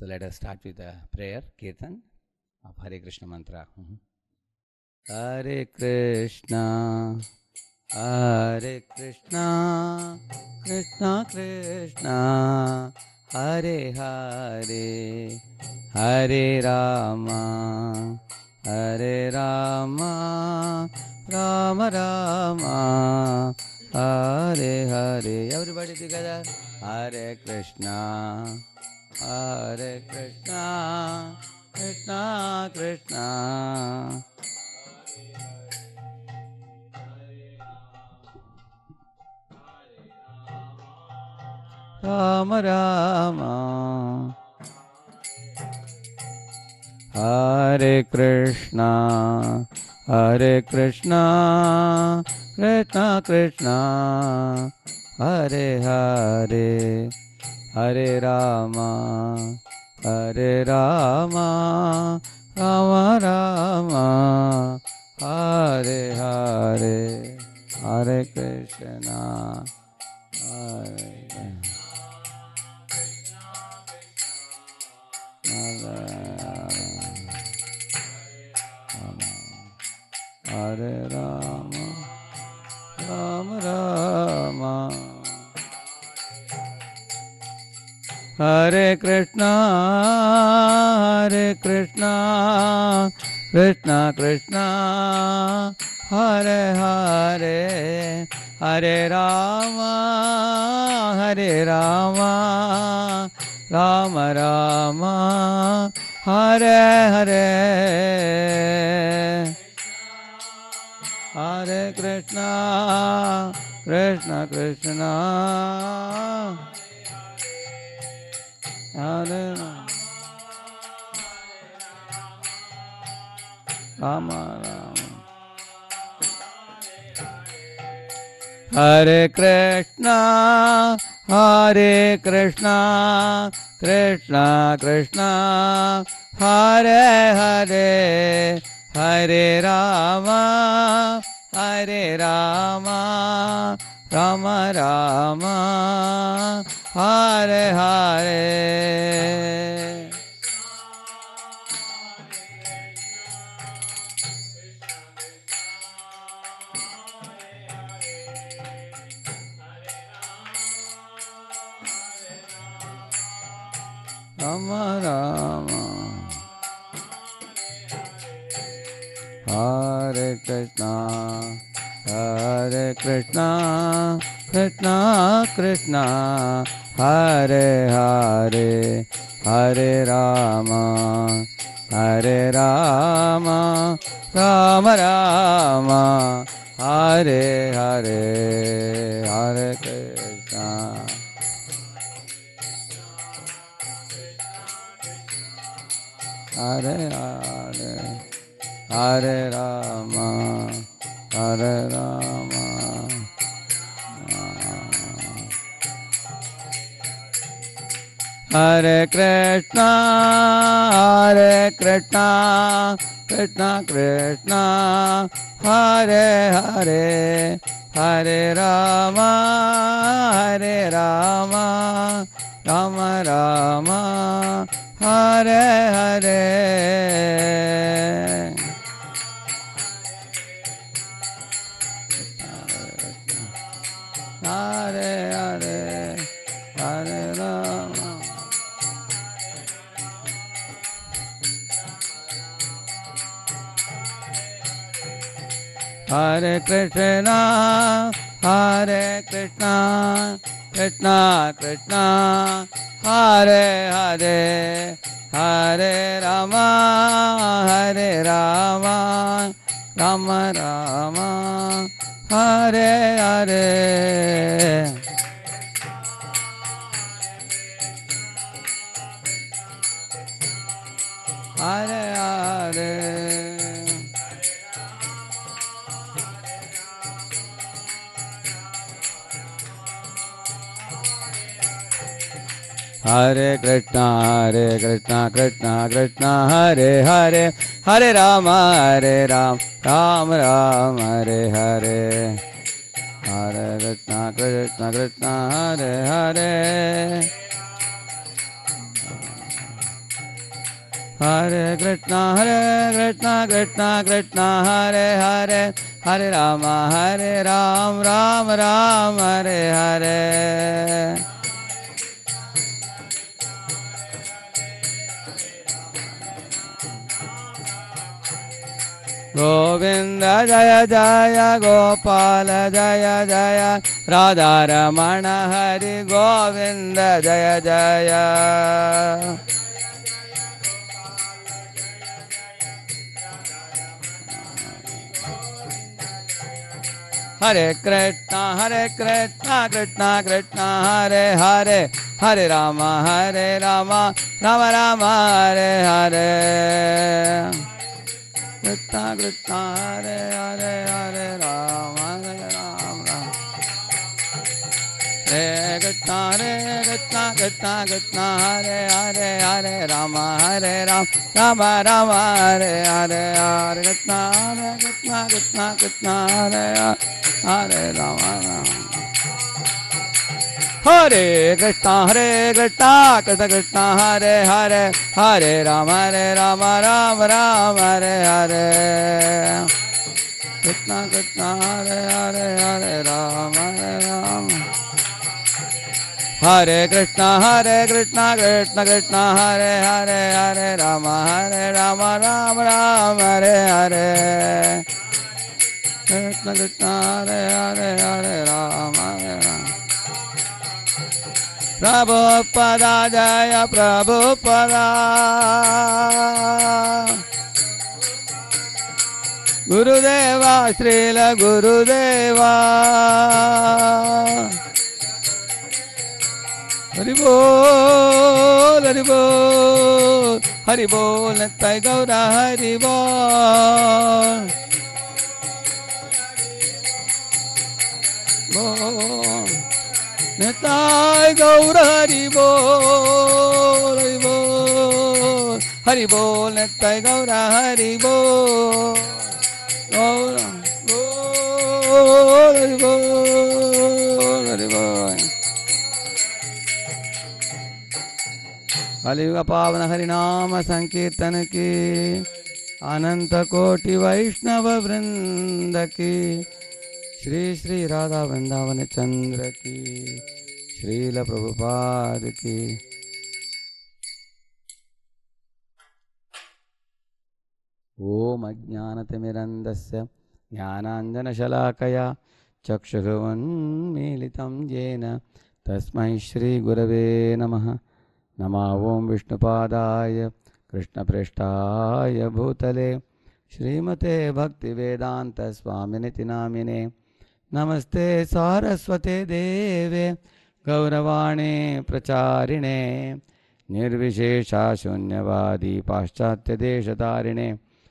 So let us start with the prayer, Kirtan of Hare Krishna mantra. Hare Krishna, Hare Krishna, Krishna Krishna, Hare Hare, Hare Rama, Hare Rama, Rama Rama, Hare Hare. Everybody together. Hare Krishna, Hare Krishna, Krishna Krishna, Rama Rama. Hare Krishna, Hare Krishna, Krishna Krishna, Hare Hare, Hare Rama, Hare Rama, Rama Rama, Hare Hare, Hare Krishna, Hare Hare Rama, Rama Rama, Hare Krishna, Hare Krishna, Krishna Krishna, Hare Hare, Hare Rama, Hare Rama, Rama Rama, Hare Hare, Hare Krishna, Krishna Krishna, Hare Rama Rama, Hare Krishna, Hare Krishna, Krishna Krishna, Hare Hare, Hare Rama, Hare Rama, Rama Rama, Hare Hare. Rama Rama, Hare Krishna, Hare Krishna, Krishna Krishna, Hare Hare, Hare Rama, Hare Rama, Rama Rama, Hare Hare, Hare Krishna. Hare Hare, Hare Rama, Hare Rama, Hare Krishna, Hare Krishna, Krishna Krishna, Hare Hare, Hare Rama, Hare Rama, Rama Rama, Hare Hare. Hare Hare, Hare Rama. Hare Krishna, Hare Krishna, Krishna Krishna, Hare Hare, Hare Rama, Hare Rama, Rama Rama, Hare Hare. Hare Hare. Hare Krishna, Krishna Krishna, Hare Hare, Hare Rama, Hare Ram, Ram Ram, Hare Hare. Hare Krishna, Krishna Krishna, Hare Hare. Hare Krishna Krishna Krishna Hare Hare Hare Rama Rama Rama Hare Hare. Govinda Jaya Jaya Gopala Jaya Jaya Radha Ramana Hari Govinda Jaya Jaya. Hare Krishna Krishna Krishna Hare Hare Hare Rama Rama Rama Hare Hare. Krishna Krishna Hare Hare Hare Rama Rama. Hare Krishna Krishna Krishna Hare Hare Hare Rama Rama Rama Hare Hare. Hare Krishna Krishna Hare Hare Rama Rama. Hare Krishna Krishna Krishna Hare Hare Hare Rama Rama Rama Hare Hare. Krishna Krishna Hare Hare Hare Rama Rama. Hare Krishna Krishna Krishna Hare Hare Hare Rama Rama Rama Hare Hare. Krishna Krishna Hare Hare Hare Rama Rama. Prabhupada Jaya Prabhupada. Gurudeva Srila Gurudeva. Hari Bol Hari Bol Hari Bol Nittai Gaura Hari Bol Bol Nittai Gaura Hari Bol Hari Bol Hari Bol Nittai Gaura Hari Bol Gaura Bol Hari Bol Hari Bol. कलियुग पावन हरिनाम संकीर्तन की अनंत कोटि वैष्णव वृंद की श्री श्री राधा वृंदावन चंद्र की श्रील प्रभुपाद की. ओम अज्ञानतिमिरन्धस्य ज्ञानाञ्जनशलाकया चक्षुरुन्मीलितं येन तस्मै श्री गुरवे नमः. नमो ओं विष्णुपादाय कृष्णप्रेष्ठाय भूतले श्रीमते भक्तिवेदांत स्वामिनिति नामिने. नमस्ते सारस्वते देवे गौरवाणी प्रचारिणे निर्विशेषा शून्यवादी पाश्चात्यदेशतारिणे.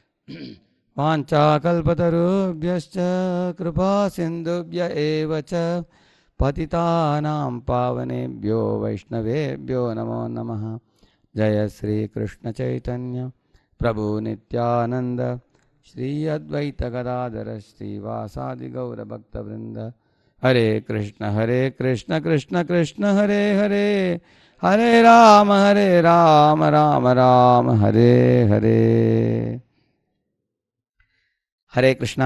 वाञ्छाकल्पतरुभ्यश्च कृपा सिन्धुभ्य एव च पतितानां पावनेभ्यो वैष्णवेभ्यो नमो नमः. जय श्री कृष्ण चैतन्य प्रभु नित्यानंद श्री अद्वैत गदाधर श्रीवासादि गौर भक्तवृंद. हरे Krishna Krishna Krishna Hare Hare Hare Ram Ram Ram Hare Hare. Hare Krishna.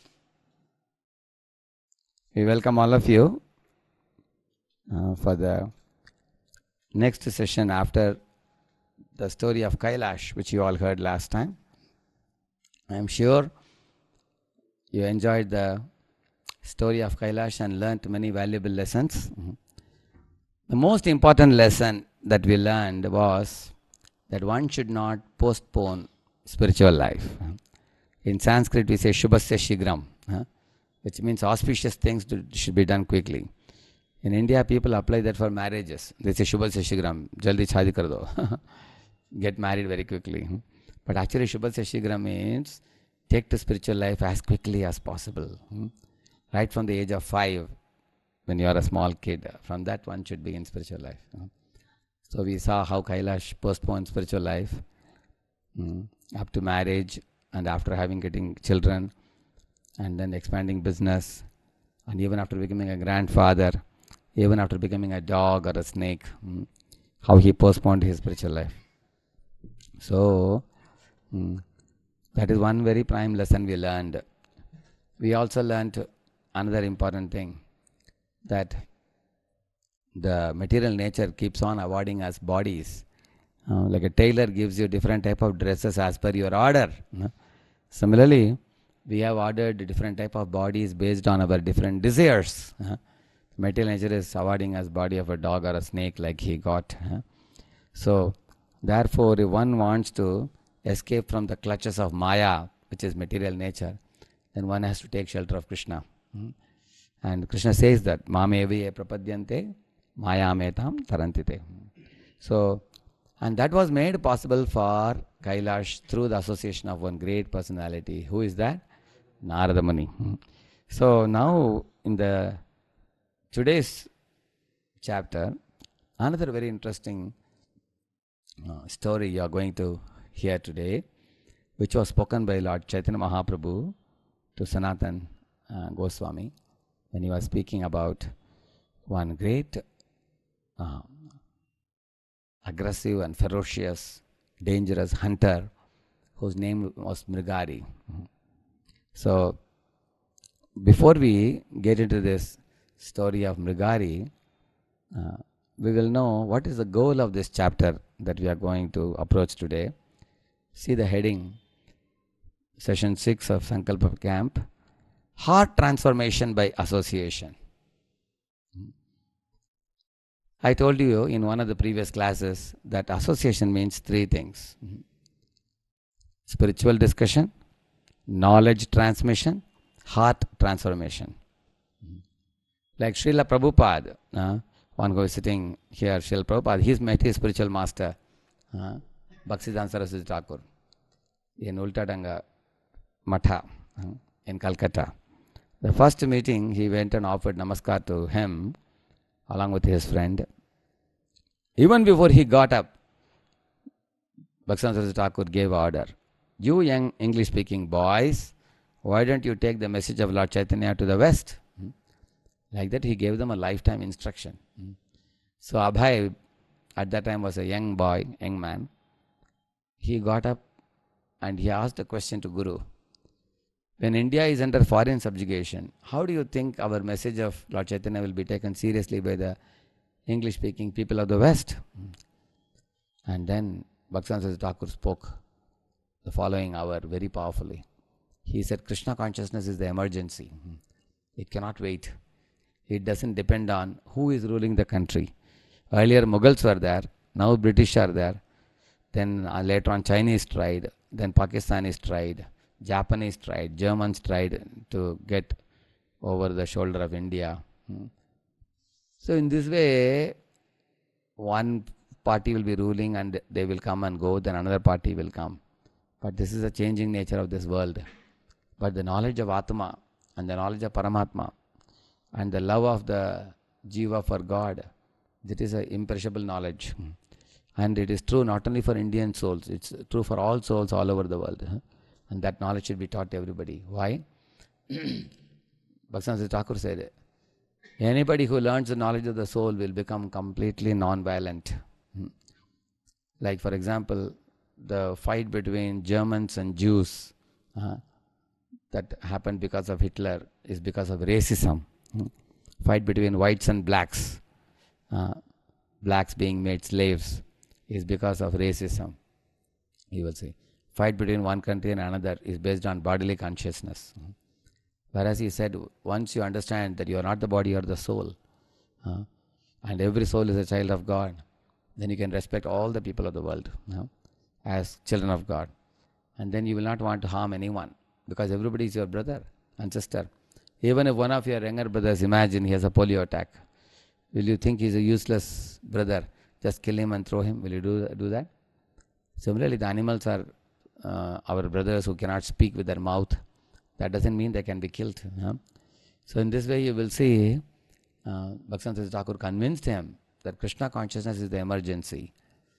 We welcome all of you for the next session after the story of Kailash, which you all heard last time. I am sure you enjoyed the story of Kailash and learnt many valuable lessons. The most important lesson that we learned was that one should not postpone spiritual life. In Sanskrit we say Shubhasya Shigram, which means auspicious things should be done quickly. In India people apply that for marriages. They say Shubhasya Shigram, jaldi shadi kar do. Get married very quickly. But actually Shubhasya Shigram means take to spiritual life as quickly as possible. Right from the age of 5, when you are a small kid, from that one should begin spiritual life. So we saw how Kailash postponed spiritual life up to marriage, and after getting children, and then expanding business, and even after becoming a grandfather, even after becoming a dog or a snake, how he postponed his spiritual life. So, that is one very prime lesson we learned. We also learned another important thing, that the material nature keeps on awarding us bodies. Like a tailor gives you different type of dresses as per your order. Similarly, we have ordered different type of bodies based on our different desires. Material nature is awarding us body of a dog or a snake like he got. So, therefore, if one wants to escape from the clutches of Maya, which is material nature, then one has to take shelter of Krishna. And Krishna says that, Mamevi prapadyante mayametam tarantite. So, and that was made possible for Kailash through the association of one great personality. Who is that? Narada Muni. So now in the today's chapter, another very interesting story you are going to hear today, which was spoken by Lord Chaitanya Mahaprabhu to Sanatan Goswami when he was speaking about one great aggressive and ferocious, dangerous hunter whose name was Mrigari. So, before we get into this story of Mrigari, we will know what is the goal of this chapter that we are going to approach today. See the heading, session 6 of Sankalpa Camp, Heart Transformation by Association. I told you in one of the previous classes that association means three things: spiritual discussion, knowledge transmission, heart transformation. Like Srila Prabhupada, one who is sitting here, Srila Prabhupada, he's met his spiritual master, Bhaktisiddhanta Saraswati Thakur, in Ultadanga Matha in Calcutta. The first meeting, he went and offered namaskar to him along with his friend. Even before he got up, Bhaktisiddhanta Saraswati Thakur gave order, you young English-speaking boys, why don't you take the message of Lord Chaitanya to the West? Like that, he gave them a lifetime instruction. So Abhay, at that time, was a young boy, young man. He got up and he asked a question to Guru. When India is under foreign subjugation, how do you think our message of Lord Chaitanya will be taken seriously by the English-speaking people of the West? And then Bhaktisiddhanta Saraswati Thakur spoke the following hour very powerfully. He said, Krishna consciousness is the emergency. It cannot wait. It doesn't depend on who is ruling the country. Earlier Mughals were there, now British are there. Then later on Chinese tried, then Pakistanis tried, Japanese tried, Germans tried to get over the shoulder of India. So in this way, one party will be ruling and they will come and go, then another party will come. But this is the changing nature of this world. But the knowledge of Atma and the knowledge of Paramatma and the love of the Jiva for God, that is an imperishable knowledge. And it is true not only for Indian souls, it's true for all souls all over the world. And that knowledge should be taught to everybody. Why? Bhaktisiddhanta Saraswati Thakur said, anybody who learns the knowledge of the soul will become completely non-violent. Like for example, the fight between Germans and Jews that happened because of Hitler is because of racism. Fight between whites and blacks, blacks being made slaves, is because of racism, he will say. Fight between one country and another is based on bodily consciousness. Whereas he said, once you understand that you are not the body or the soul, and every soul is a child of God, then you can respect all the people of the world as children of God. And then you will not want to harm anyone, because everybody is your brother and sister. Even if one of your younger brothers, imagine he has a polio attack, will you think he's a useless brother? Just kill him and throw him? Will you do that? Similarly, the animals are our brothers who cannot speak with their mouth. That doesn't mean they can be killed. So in this way you will see Bhaktisiddhanta Saraswati Thakur convinced him that Krishna consciousness is the emergency.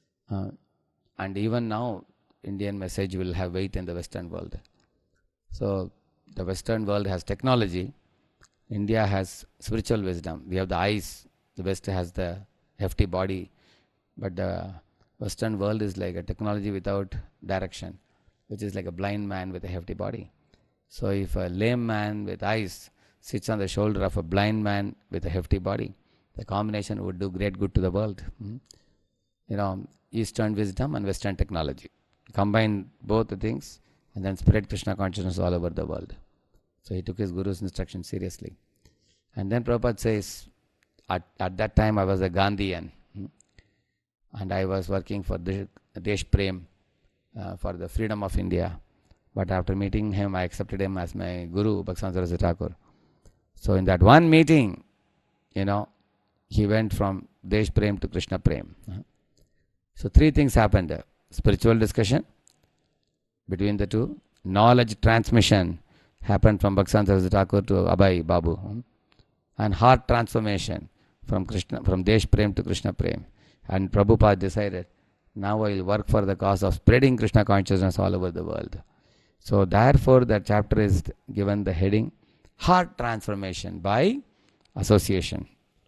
And even now Indian message will have weight in the Western world. So the Western world has technology. India has spiritual wisdom. We have the eyes. The West has the hefty body. But the Western world is like a technology without direction, which is like a blind man with a hefty body. So if a lame man with eyes sits on the shoulder of a blind man with a hefty body, the combination would do great good to the world. Eastern wisdom and Western technology. Combine both the things and then spread Krishna consciousness all over the world. So he took his guru's instruction seriously. And then Prabhupada says, at that time I was a Gandhian, and I was working for Desh Prem, for the freedom of India. But after meeting him, I accepted him as my guru, Bhaktivedanta Saraswati Thakur. So in that one meeting, he went from Desh Prem to Krishna Prem. So three things happened. Spiritual discussion between the two. Knowledge transmission happened from Bhaktivedanta Saraswati Thakur to Abhay Babu. And heart transformation from Desh Prem to Krishna Prem. And Prabhupada decided, now I will work for the cause of spreading Krishna consciousness all over the world. So therefore that chapter is given the heading, Heart Transformation by Association.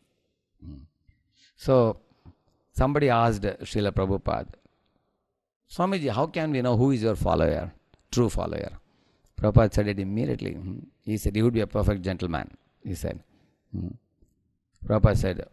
So somebody asked Srila Prabhupada, Swamiji, how can we know who is your follower, true follower? Prabhupada said it immediately. He said, he would be a perfect gentleman, he said. Prabhupada said,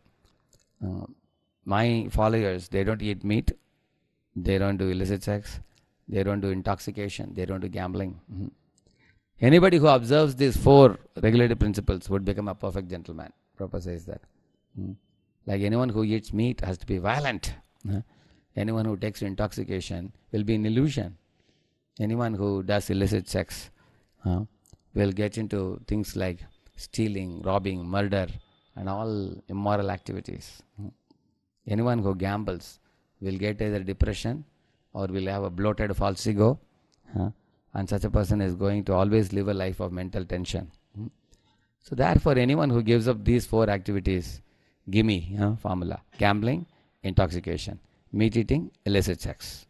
my followers, they don't eat meat, they don't do illicit sex, they don't do intoxication, they don't do gambling. Anybody who observes these 4 regulative principles would become a perfect gentleman. Prabhupada says that. Like anyone who eats meat has to be violent. Anyone who takes intoxication will be an illusion. Anyone who does illicit sex will get into things like stealing, robbing, murder, and all immoral activities. Anyone who gambles will get either depression or will have a bloated false ego, and such a person is going to always live a life of mental tension. So therefore anyone who gives up these 4 activities, gimme formula: gambling, intoxication, meat eating, illicit sex.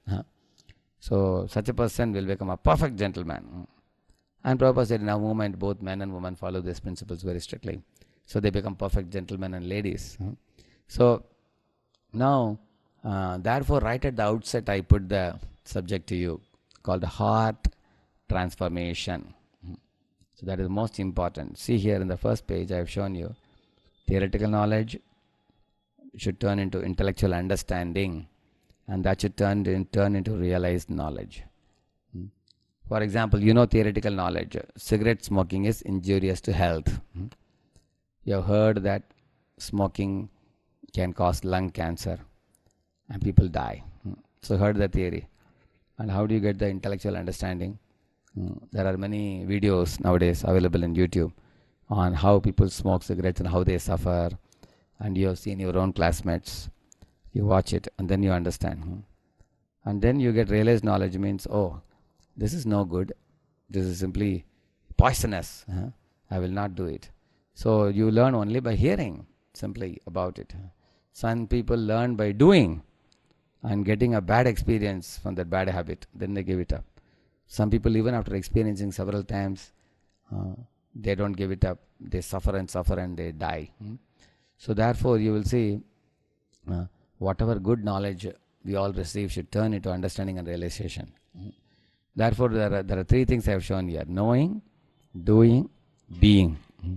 So such a person will become a perfect gentleman. And Prabhupada said in our movement both men and women follow these principles very strictly. So they become perfect gentlemen and ladies. So now, therefore right at the outset I put the subject to you called heart transformation. So that is most important. See here in the first page I have shown you theoretical knowledge should turn into intellectual understanding, and that should turn into realized knowledge. For example, theoretical knowledge. Cigarette smoking is injurious to health. You have heard that smoking can cause lung cancer and people die. So heard the theory. And how do you get the intellectual understanding? There are many videos nowadays available in YouTube on how people smoke cigarettes and how they suffer. And you have seen your own classmates. You watch it and then you understand. And then you get realized knowledge means, oh, this is no good. This is simply poisonous. I will not do it. So you learn only by hearing simply about it. Some people learn by doing and getting a bad experience from that bad habit, then they give it up. Some people even after experiencing several times, they don't give it up. They suffer and they die. So therefore you will see whatever good knowledge we all receive should turn into understanding and realization. Therefore there are 3 things I have shown here: knowing, doing, being.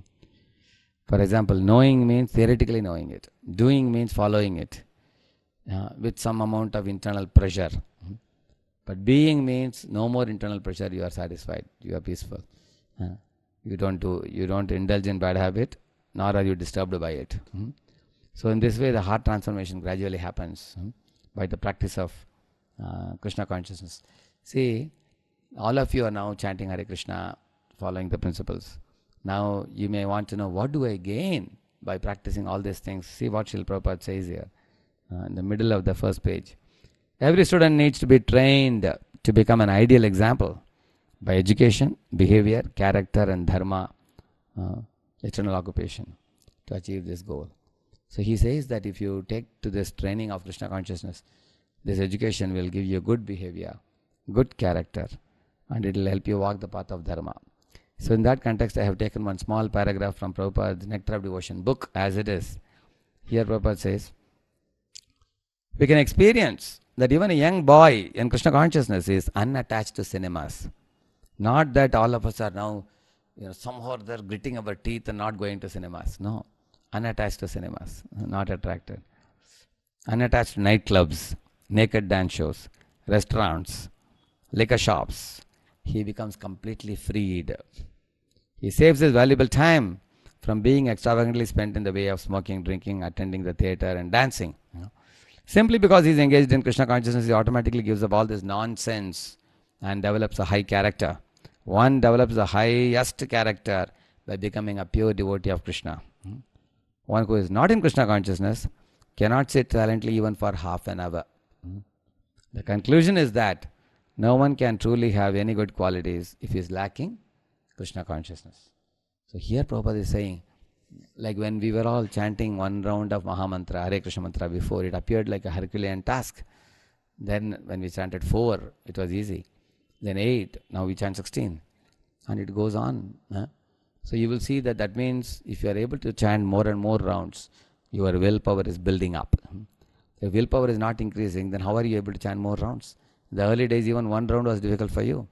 For example, knowing means theoretically knowing it. Doing means following it with some amount of internal pressure. But being means no more internal pressure, you are satisfied, you are peaceful. You don't indulge in bad habit, nor are you disturbed by it. So in this way the heart transformation gradually happens by the practice of Krishna consciousness. See, all of you are now chanting Hare Krishna, following the principles. Now you may want to know, what do I gain by practicing all these things? See what Srila Prabhupada says here in the middle of the first page. Every student needs to be trained to become an ideal example by education, behavior, character and dharma, eternal occupation, to achieve this goal. So he says that if you take to this training of Krishna consciousness, this education will give you good behavior, good character, and it will help you walk the path of dharma. So in that context, I have taken one small paragraph from Prabhupada's Nectar of Devotion book as it is. Here Prabhupada says, we can experience that even a young boy in Krishna consciousness is unattached to cinemas. Not that all of us are now, somehow they're gritting our teeth and not going to cinemas. No, unattached to cinemas, not attracted. Unattached to nightclubs, naked dance shows, restaurants, liquor shops. He becomes completely freed. He saves his valuable time from being extravagantly spent in the way of smoking, drinking, attending the theater and dancing. Simply because he's engaged in Krishna consciousness, he automatically gives up all this nonsense and develops a high character. One develops the highest character by becoming a pure devotee of Krishna. One who is not in Krishna consciousness cannot sit silently even for half an hour. The conclusion is that no one can truly have any good qualities if he is lacking Krishna consciousness. So here Prabhupada is saying, like when we were all chanting one round of Mahamantra, Hare Krishna mantra before, it appeared like a Herculean task. Then when we chanted 4, it was easy. Then 8, now we chant 16. And it goes on. So you will see that means if you are able to chant more and more rounds, your willpower is building up. If willpower is not increasing, then how are you able to chant more rounds? In the early days, even one round was difficult for you.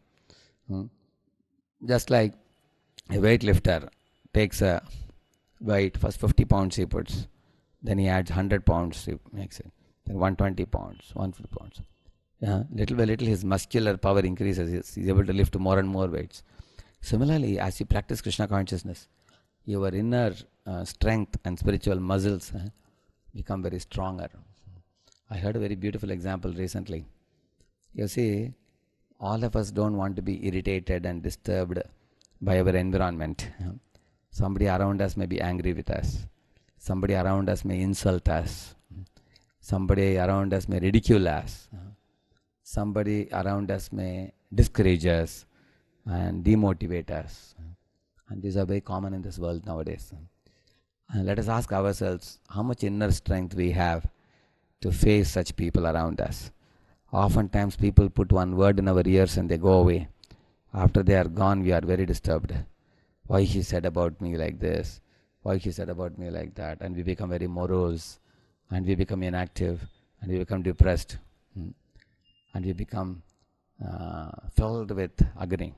Just like a weightlifter takes a weight, first 50 pounds he puts, then he adds 100 pounds, he makes it, then 120 pounds, 150 pounds. Little by little his muscular power increases, he is able to lift more and more weights. Similarly, as you practice Krishna consciousness, your inner strength and spiritual muscles become very stronger. I heard a very beautiful example recently. You see, all of us don't want to be irritated and disturbed by our environment. Somebody around us may be angry with us. Somebody around us may insult us. Somebody around us may ridicule us. Somebody around us may discourage us and demotivate us. And these are very common in this world nowadays. And let us ask ourselves how much inner strength we have to face such people around us. Oftentimes people put one word in our ears and they go away. After they are gone, we are very disturbed. Why he said about me like this? Why he said about me like that? And we become very morose, and we become inactive, and we become depressed, and we become filled with agony.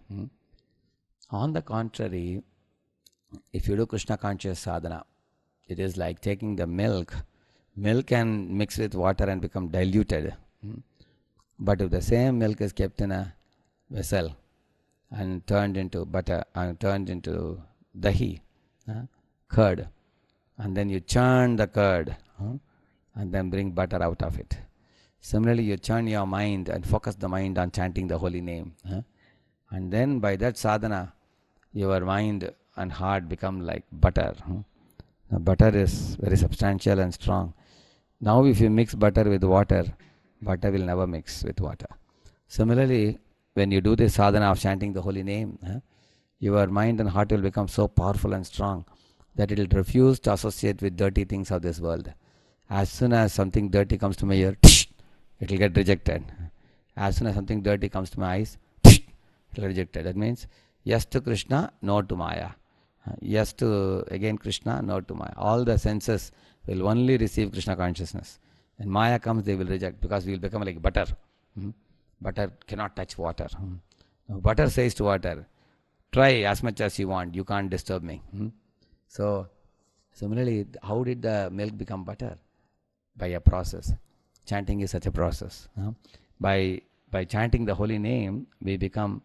On the contrary, if you do Krishna conscious sadhana, it is like taking the milk. Milk can mix with water and become diluted. But if the same milk is kept in a vessel and turned into butter and turned into dahi, curd, and then you churn the curd and then bring butter out of it. Similarly, you churn your mind and focus the mind on chanting the holy name. And then by that sadhana, your mind and heart become like butter. Now, butter is very substantial and strong. Now if you mix butter with water, butter will never mix with water. Similarly, when you do the sadhana of chanting the holy name, your mind and heart will become so powerful and strong that it will refuse to associate with dirty things of this world. As soon as something dirty comes to my ear, it will get rejected. As soon as something dirty comes to my eyes, it will get rejected. That means yes to Krishna, no to Maya. Yes to again Krishna, no to Maya. All the senses will only receive Krishna consciousness. When Maya comes, they will reject, because we will become like butter. Butter cannot touch water. Now, butter says to water, try as much as you want, you can't disturb me. So, similarly, how did the milk become butter? By a process. Chanting is such a process. By chanting the holy name, we become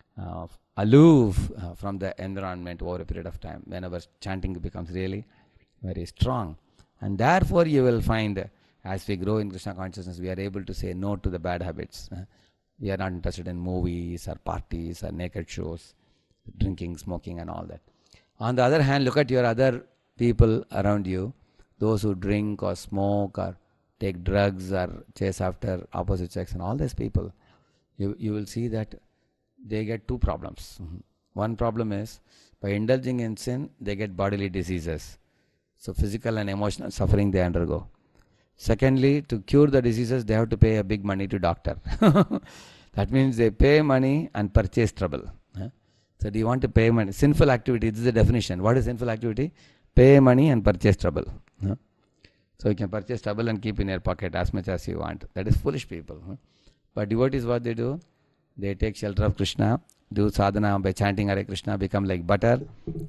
aloof from the environment over a period of time, when our chanting becomes really very strong. And therefore, you will find as we grow in Krishna consciousness, we are able to say no to the bad habits. We are not interested in movies or parties or naked shows, drinking, smoking and all that. On the other hand, look at your other people around you, those who drink or smoke or take drugs or chase after opposite sex and all these people. You will see that they get two problems. One problem is, by indulging in sin, they get bodily diseases. So physical and emotional suffering they undergo. Secondly, to cure the diseases, they have to pay a big money to doctor. That means they pay money and purchase trouble. So do you want to pay money? Sinful activity, this is the definition. What is sinful activity? Pay money and purchase trouble. So you can purchase stubble and keep in your pocket as much as you want. That is foolish people. But devotees, what they do? They take shelter of Krishna, do sadhana by chanting Hare Krishna, become like butter,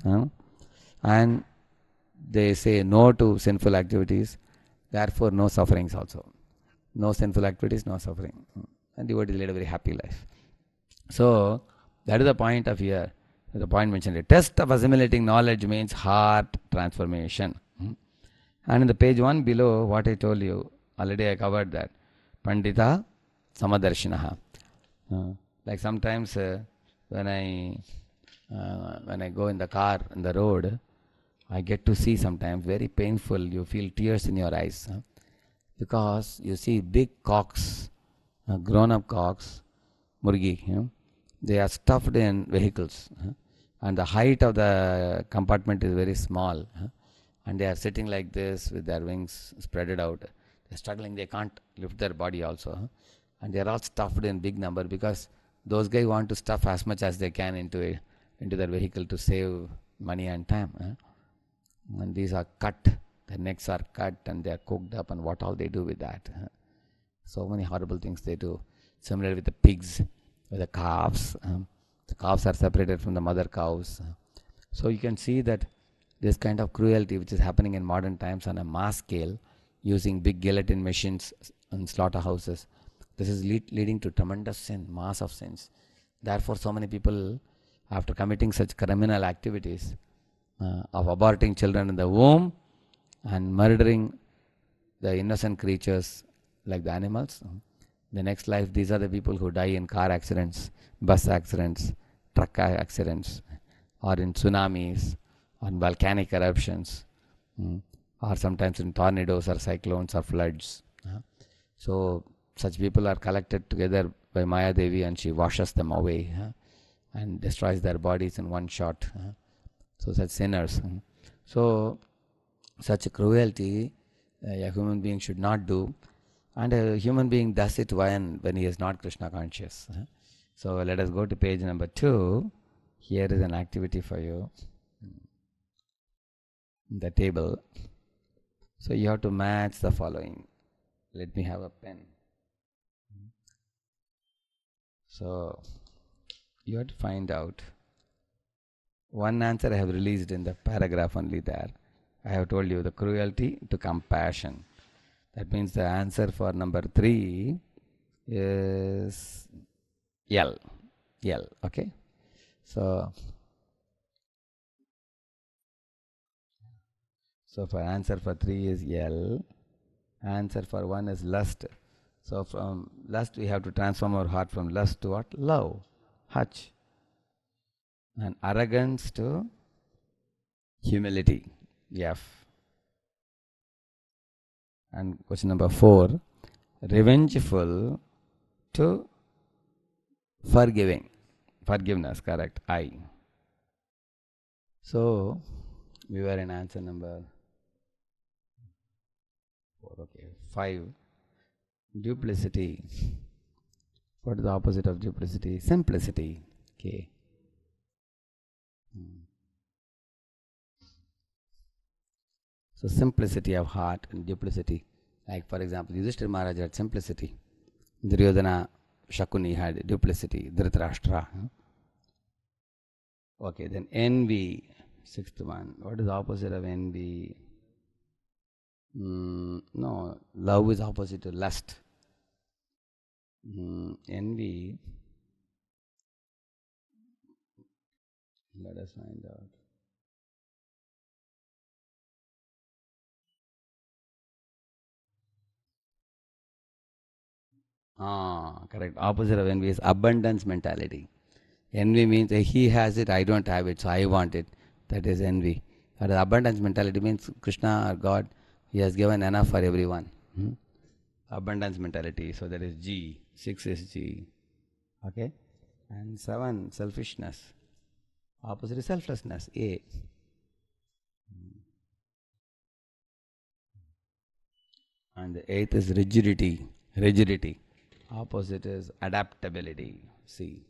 and they say no to sinful activities, therefore no sufferings also. No sinful activities, no suffering. And devotees lead a very happy life. So, that is the point of here. The point mentioned, a test of assimilating knowledge means heart transformation. And in the page 1 below, what I told you, already I covered that. Pandita Samadarshinaha. Like sometimes when I go in the car, in the road, I get to see sometimes very painful, you feel tears in your eyes. Because you see big cocks, grown-up cocks, murgi, they are stuffed in vehicles. And the height of the compartment is very small. And they are sitting like this with their wings spread out. They are struggling, they can't lift their body also. And they are all stuffed in big number because those guys want to stuff as much as they can into their vehicle to save money and time. And these are cut, their necks are cut and they are cooked up, and what all they do with that. So many horrible things they do. Similar with the pigs, with the calves. The calves are separated from the mother cows. So you can see that this kind of cruelty which is happening in modern times on a mass scale, using big guillotine machines in slaughterhouses, this is leading to tremendous sin, mass of sins. Therefore, so many people, after committing such criminal activities of aborting children in the womb and murdering the innocent creatures like the animals, the next life, these are the people who die in car accidents, bus accidents, truck accidents, or in tsunamis, on volcanic eruptions, or sometimes in tornadoes or cyclones or floods. So such people are collected together by Maya Devi, and she washes them away and destroys their bodies in one shot. So such sinners. So such cruelty a human being should not do, and a human being does it when he is not Krishna conscious. So let us go to page number 2. Here is an activity for you. The table. So you have to match the following. Let me have a pen. So you have to find out. One answer I have released in the paragraph only there. I have told you the cruelty to compassion. That means the answer for number 3 is L. L, okay? So for answer for 3 is L. Answer for 1 is lust. So from lust we have to transform our heart from lust to what? Love. H. And arrogance to humility. F. And question number 4, revengeful to forgiveness, correct, I. So we were in answer number 4, okay. 5, duplicity. What is the opposite of duplicity? Simplicity, okay. So simplicity of heart and duplicity. Like for example, Yudhishthira Maharaj had simplicity. Duryodhana, Shakuni had duplicity. Dhritarashtra. Okay, then envy, 6th one. What is the opposite of envy? No, love is opposite to lust. Envy, let us find out. Correct. Opposite of envy is abundance mentality. Envy means he has it, I don't have it, so I want it. That is envy. But abundance mentality means Krishna or God, He has given enough for everyone. Abundance mentality. So that is G. 6 is G. Okay. And 7, selfishness. Opposite is selflessness. A. And the 8th is rigidity. Rigidity. Opposite is adaptability. C.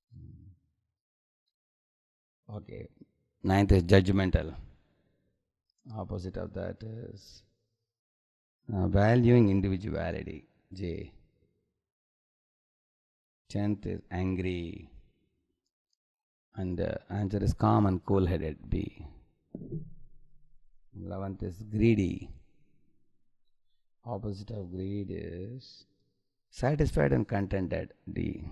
Okay. 9th is judgmental. Opposite of that is valuing individuality, J. 10th is angry. And the answer is calm and cool-headed, B. 11th is greedy. Opposite of greed is satisfied and contented, D.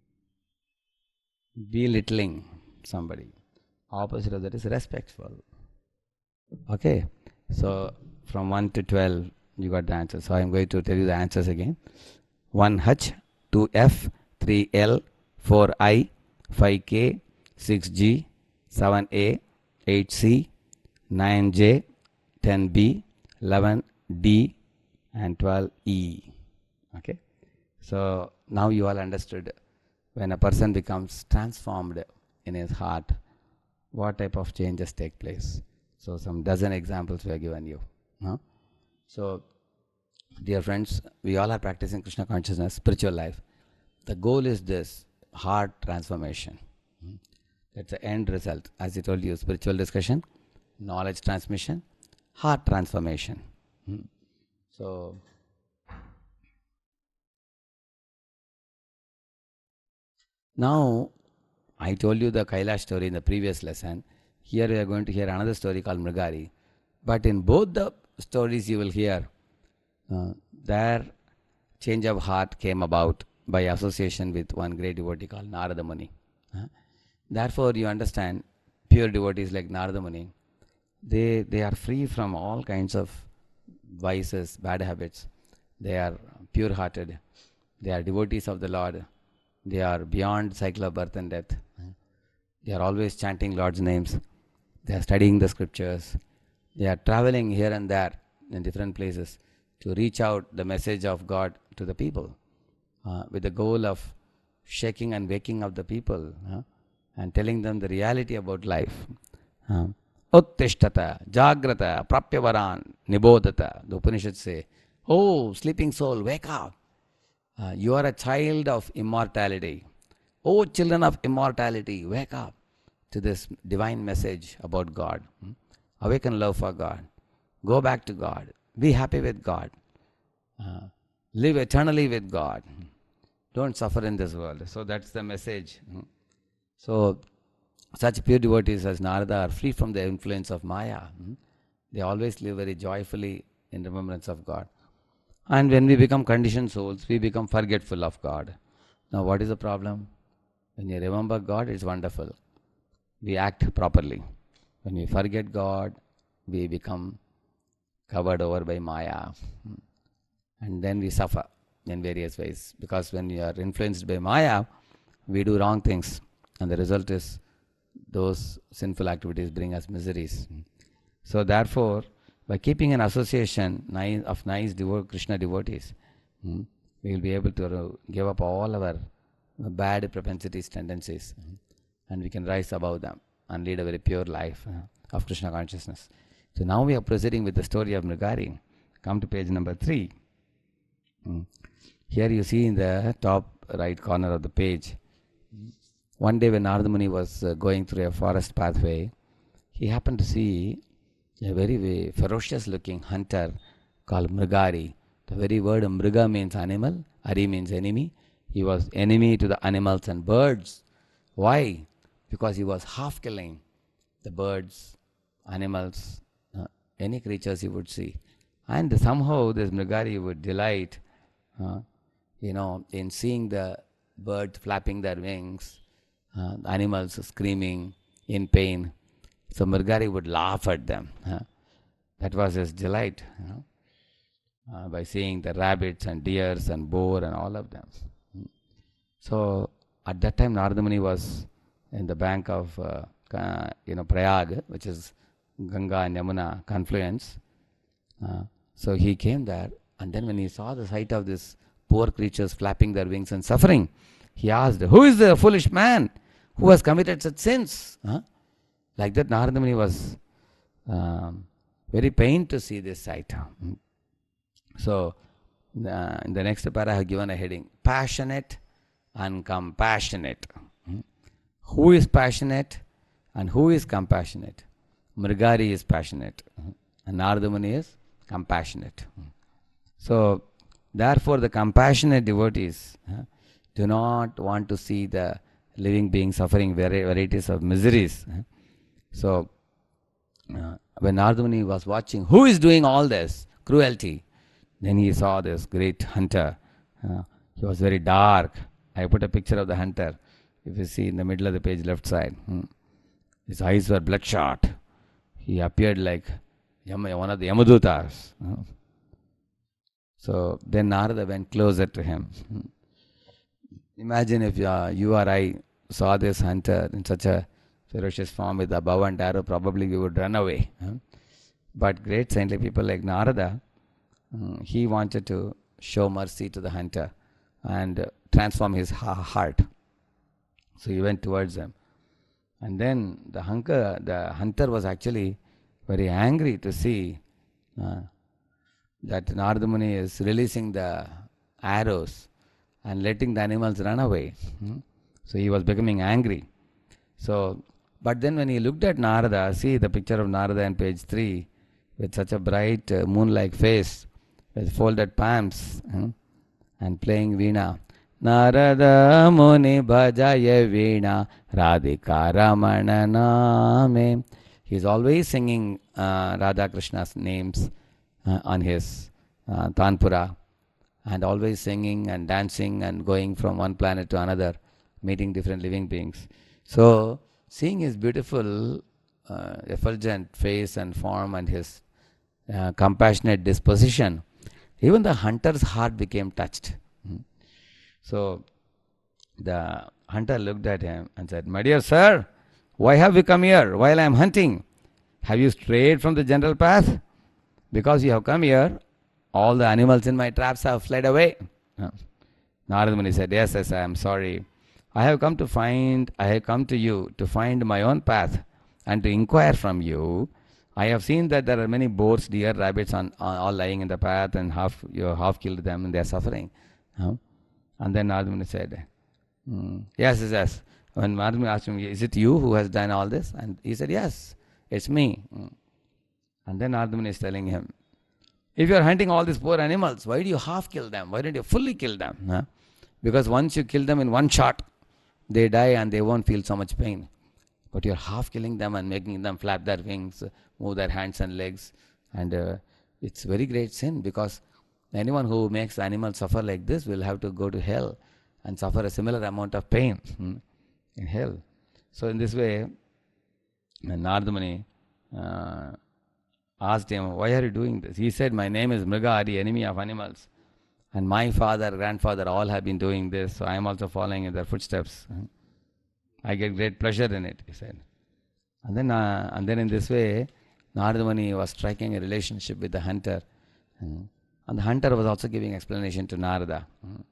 Belittling somebody. Opposite of that is respectful. Okay, so from 1 to 12 you got the answer. So I am going to tell you the answers again. 1H, 2F, 3L, 4I, 5K, 6G, 7A, 8C, 9J, 10B, 11D, and 12E. Okay, so now you all understood when a person becomes transformed in his heart, what type of changes take place. So some dozen examples were given you. So dear friends, we all are practicing Krishna consciousness, spiritual life. The goal is this, heart transformation. That's the end result. As I told you, spiritual discussion, knowledge transmission, heart transformation. So now I told you the Kailash story in the previous lesson. Here we are going to hear another story called Mrigari. But in both the stories you will hear their change of heart came about by association with one great devotee called Narada Muni. Therefore you understand, pure devotees like Narada Muni, they are free from all kinds of vices, bad habits. They are pure-hearted. They are devotees of the Lord. They are beyond cycle of birth and death. They are always chanting Lord's names. They are studying the scriptures. They are traveling here and there in different places to reach out the message of God to the people with the goal of shaking and waking up the people and telling them the reality about life. Uttishtata, Jagrata, Prapyavaran, Nibodhata. The Upanishads say, oh, sleeping soul, wake up. You are a child of immortality. Oh, children of immortality, wake up to this divine message about God. Awaken love for God. Go back to God. Be happy with God. Live eternally with God. Don't suffer in this world. So that's the message. So such pure devotees as Narada are free from the influence of Maya. They always live very joyfully in remembrance of God. And when we become conditioned souls, we become forgetful of God. Now what is the problem? When you remember God, it's wonderful. We act properly. When we forget God, we become covered over by Maya. And then we suffer in various ways. Because when we are influenced by Maya, we do wrong things. And the result is those sinful activities bring us miseries. So therefore, by keeping an association of nice Krishna devotees, we will be able to give up all our bad propensities, tendencies, and we can rise above them and lead a very pure life of Krishna consciousness. So now we are proceeding with the story of Mrigari. Come to page number 3. Here you see in the top right corner of the page, one day when Narada Muni was going through a forest pathway, he happened to see a very ferocious looking hunter called Mrigari. The very word Mriga means animal, Ari means enemy. He was enemy to the animals and birds. Why? Because he was half killing the birds, animals, any creatures he would see. And somehow this Mrigari would delight in seeing the birds flapping their wings, animals screaming in pain. So Mrigari would laugh at them. That was his delight, by seeing the rabbits and deers and boar and all of them. So at that time Narada Muni was in the bank of Prayag, which is Ganga and Yamuna confluence. So he came there, and then when he saw the sight of these poor creatures flapping their wings and suffering, he asked, who is the foolish man who has committed such sins? Like that, Narada Muni was very pained to see this sight. So in the next para I have given a heading, passionate and compassionate. Who is passionate and who is compassionate? Mrigari is passionate. And Narada Muni is compassionate. So, therefore, the compassionate devotees do not want to see the living beings suffering varieties of miseries. So, when Narada Muni was watching, who is doing all this cruelty? Then he saw this great hunter. He was very dark. I put a picture of the hunter. If you see in the middle of the page, left side. His eyes were bloodshot. He appeared like one of the Yamadutas. So then Narada went closer to him. Imagine if you or I saw this hunter in such a ferocious form with a bow and arrow, probably we would run away. But great saintly people like Narada, he wanted to show mercy to the hunter and transform his heart. So he went towards him. And then the hunter was actually very angry to see that Narada Muni is releasing the arrows and letting the animals run away. So he was becoming angry. So, but then when he looked at Narada, see the picture of Narada on page 3, with such a bright moon-like face, with folded palms and playing veena. Narada Muni bhajaya veena radhika ramana name. He is always singing Radha Krishna's names on his Tanpura, and always singing and dancing and going from one planet to another, meeting different living beings. So, seeing his beautiful, effulgent face and form and his compassionate disposition, even the hunter's heart became touched. So, the hunter looked at him and said, "My dear sir, why have you come here while I am hunting? Have you strayed from the general path? Because you have come here, all the animals in my traps have fled away." Narada Muni said, yes, I am sorry. I have come to you to find my own path and to inquire from you. I have seen that there are many boars, deer, rabbits all lying in the path, and you have half killed them and they are suffering. And then Narada Muni said, yes. When Narada Muni asked him, is it you who has done all this? And he said, yes, it's me. And then Narada Muni is telling him, if you are hunting all these poor animals, why do you half kill them? Why don't you fully kill them? Because once you kill them in one shot, they die and they won't feel so much pain. But you're half killing them and making them flap their wings, move their hands and legs. And it's very great sin, because anyone who makes animals suffer like this will have to go to hell and suffer a similar amount of pain in hell. So in this way, Narada Muni asked him, why are you doing this? He said, my name is Mriga, the enemy of animals. And my father, grandfather, all have been doing this, so I am also following in their footsteps. I get great pleasure in it, he said. And then in this way, Narada Muni was striking a relationship with the hunter. And the hunter was also giving explanation to Narada.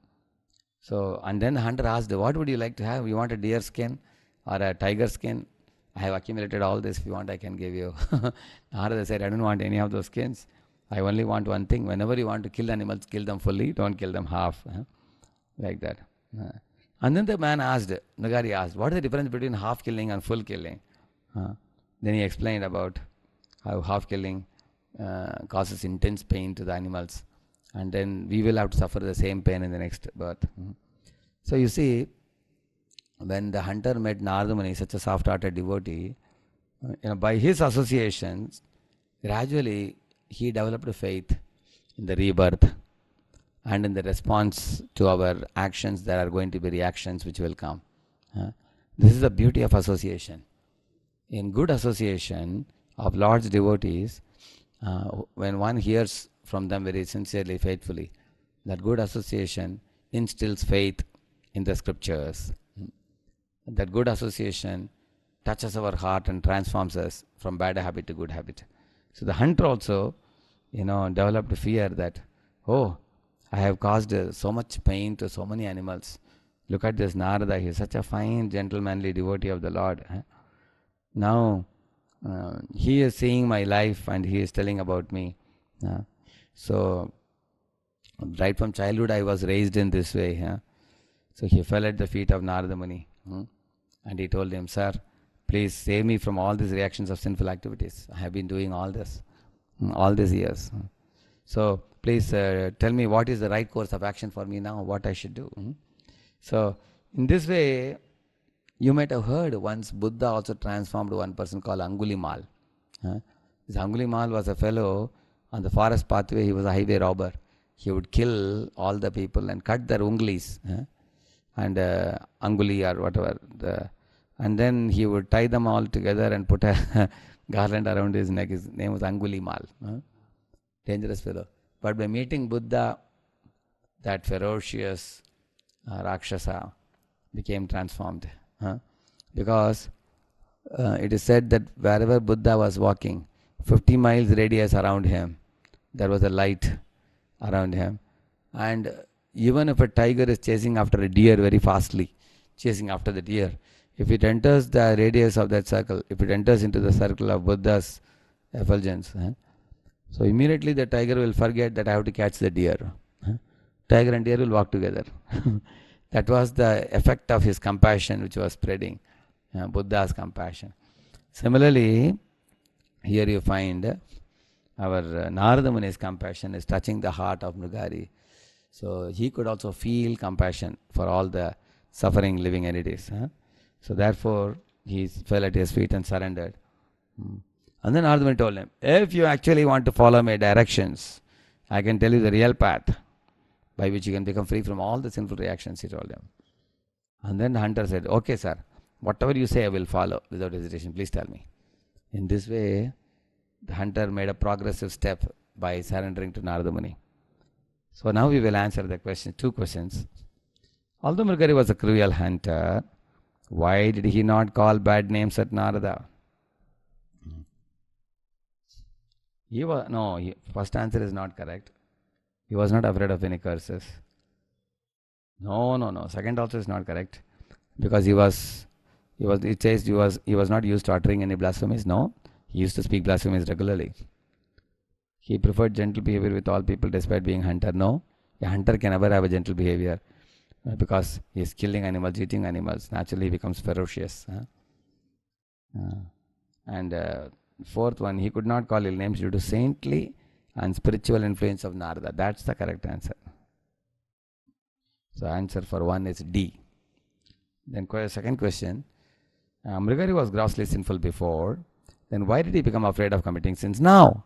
So, and then the hunter asked, what would you like to have? You want a deer skin or a tiger skin? I have accumulated all this. If you want, I can give you. Narada said, I don't want any of those skins. I only want one thing. Whenever you want to kill animals, kill them fully. Don't kill them half. Like that. And then the man asked, Nagari asked, what is the difference between half killing and full killing? Then he explained about how half killing causes intense pain to the animals. And then we will have to suffer the same pain in the next birth. So you see, when the hunter met Narada Muni, such a soft-hearted devotee, by his associations, gradually he developed a faith in the rebirth and in the response to our actions. There are going to be reactions which will come. This is the beauty of association. In good association of Lord's devotees, when one hears from them very sincerely, faithfully, that good association instills faith in the scriptures. That good association touches our heart and transforms us from bad habit to good habit. So the hunter also, developed fear that, oh, I have caused so much pain to so many animals. Look at this Narada, he is such a fine, gentlemanly devotee of the Lord. Now, he is seeing my life and he is telling about me. So, right from childhood I was raised in this way. So he fell at the feet of Narada Muni. And he told him, sir, please save me from all these reactions of sinful activities. I have been doing all this. all these years. So please tell me what is the right course of action for me now, what I should do. So in this way, you might have heard once Buddha also transformed one person called Angulimal. This Angulimal was a fellow on the forest pathway. He was a highway robber. He would kill all the people and cut their unglis and anguli or whatever. And then he would tie them all together and put a garland around his neck. His name was Angulimal. Dangerous fellow. But by meeting Buddha, that ferocious Rakshasa became transformed. Because it is said that wherever Buddha was walking, 50 miles radius around him, there was a light around him. And even if a tiger is chasing after a deer very fastly, chasing after the deer, if it enters the radius of that circle, if it enters into the circle of Buddha's effulgence, so immediately the tiger will forget that I have to catch the deer. Tiger and deer will walk together. That was the effect of his compassion which was spreading, Buddha's compassion. Similarly, here you find our Narada Muni's compassion is touching the heart of Mrigari. So he could also feel compassion for all the suffering living entities. So therefore, he fell at his feet and surrendered. And then Narada Muni told him, if you actually want to follow my directions, I can tell you the real path by which you can become free from all the sinful reactions, he told him. And then the hunter said, okay sir, whatever you say I will follow without hesitation, please tell me. In this way, the hunter made a progressive step by surrendering to Narada Muni. So now we will answer the question, two questions. Although Mrigari was a cruel hunter, why did he not call bad names at Narada? First answer is not correct. He was not afraid of any curses. No. Second also is not correct. Because it says he was not used to uttering any blasphemies. No, he used to speak blasphemies regularly. He preferred gentle behavior with all people despite being hunter. No, a hunter can never have a gentle behavior because he is killing animals, eating animals. Naturally, he becomes ferocious. And fourth one, he could not call ill names due to saintly and spiritual influence of Narada. That's the correct answer. So answer for one is D. Then second question, Mrigari was grossly sinful before. Then why did he become afraid of committing sins now?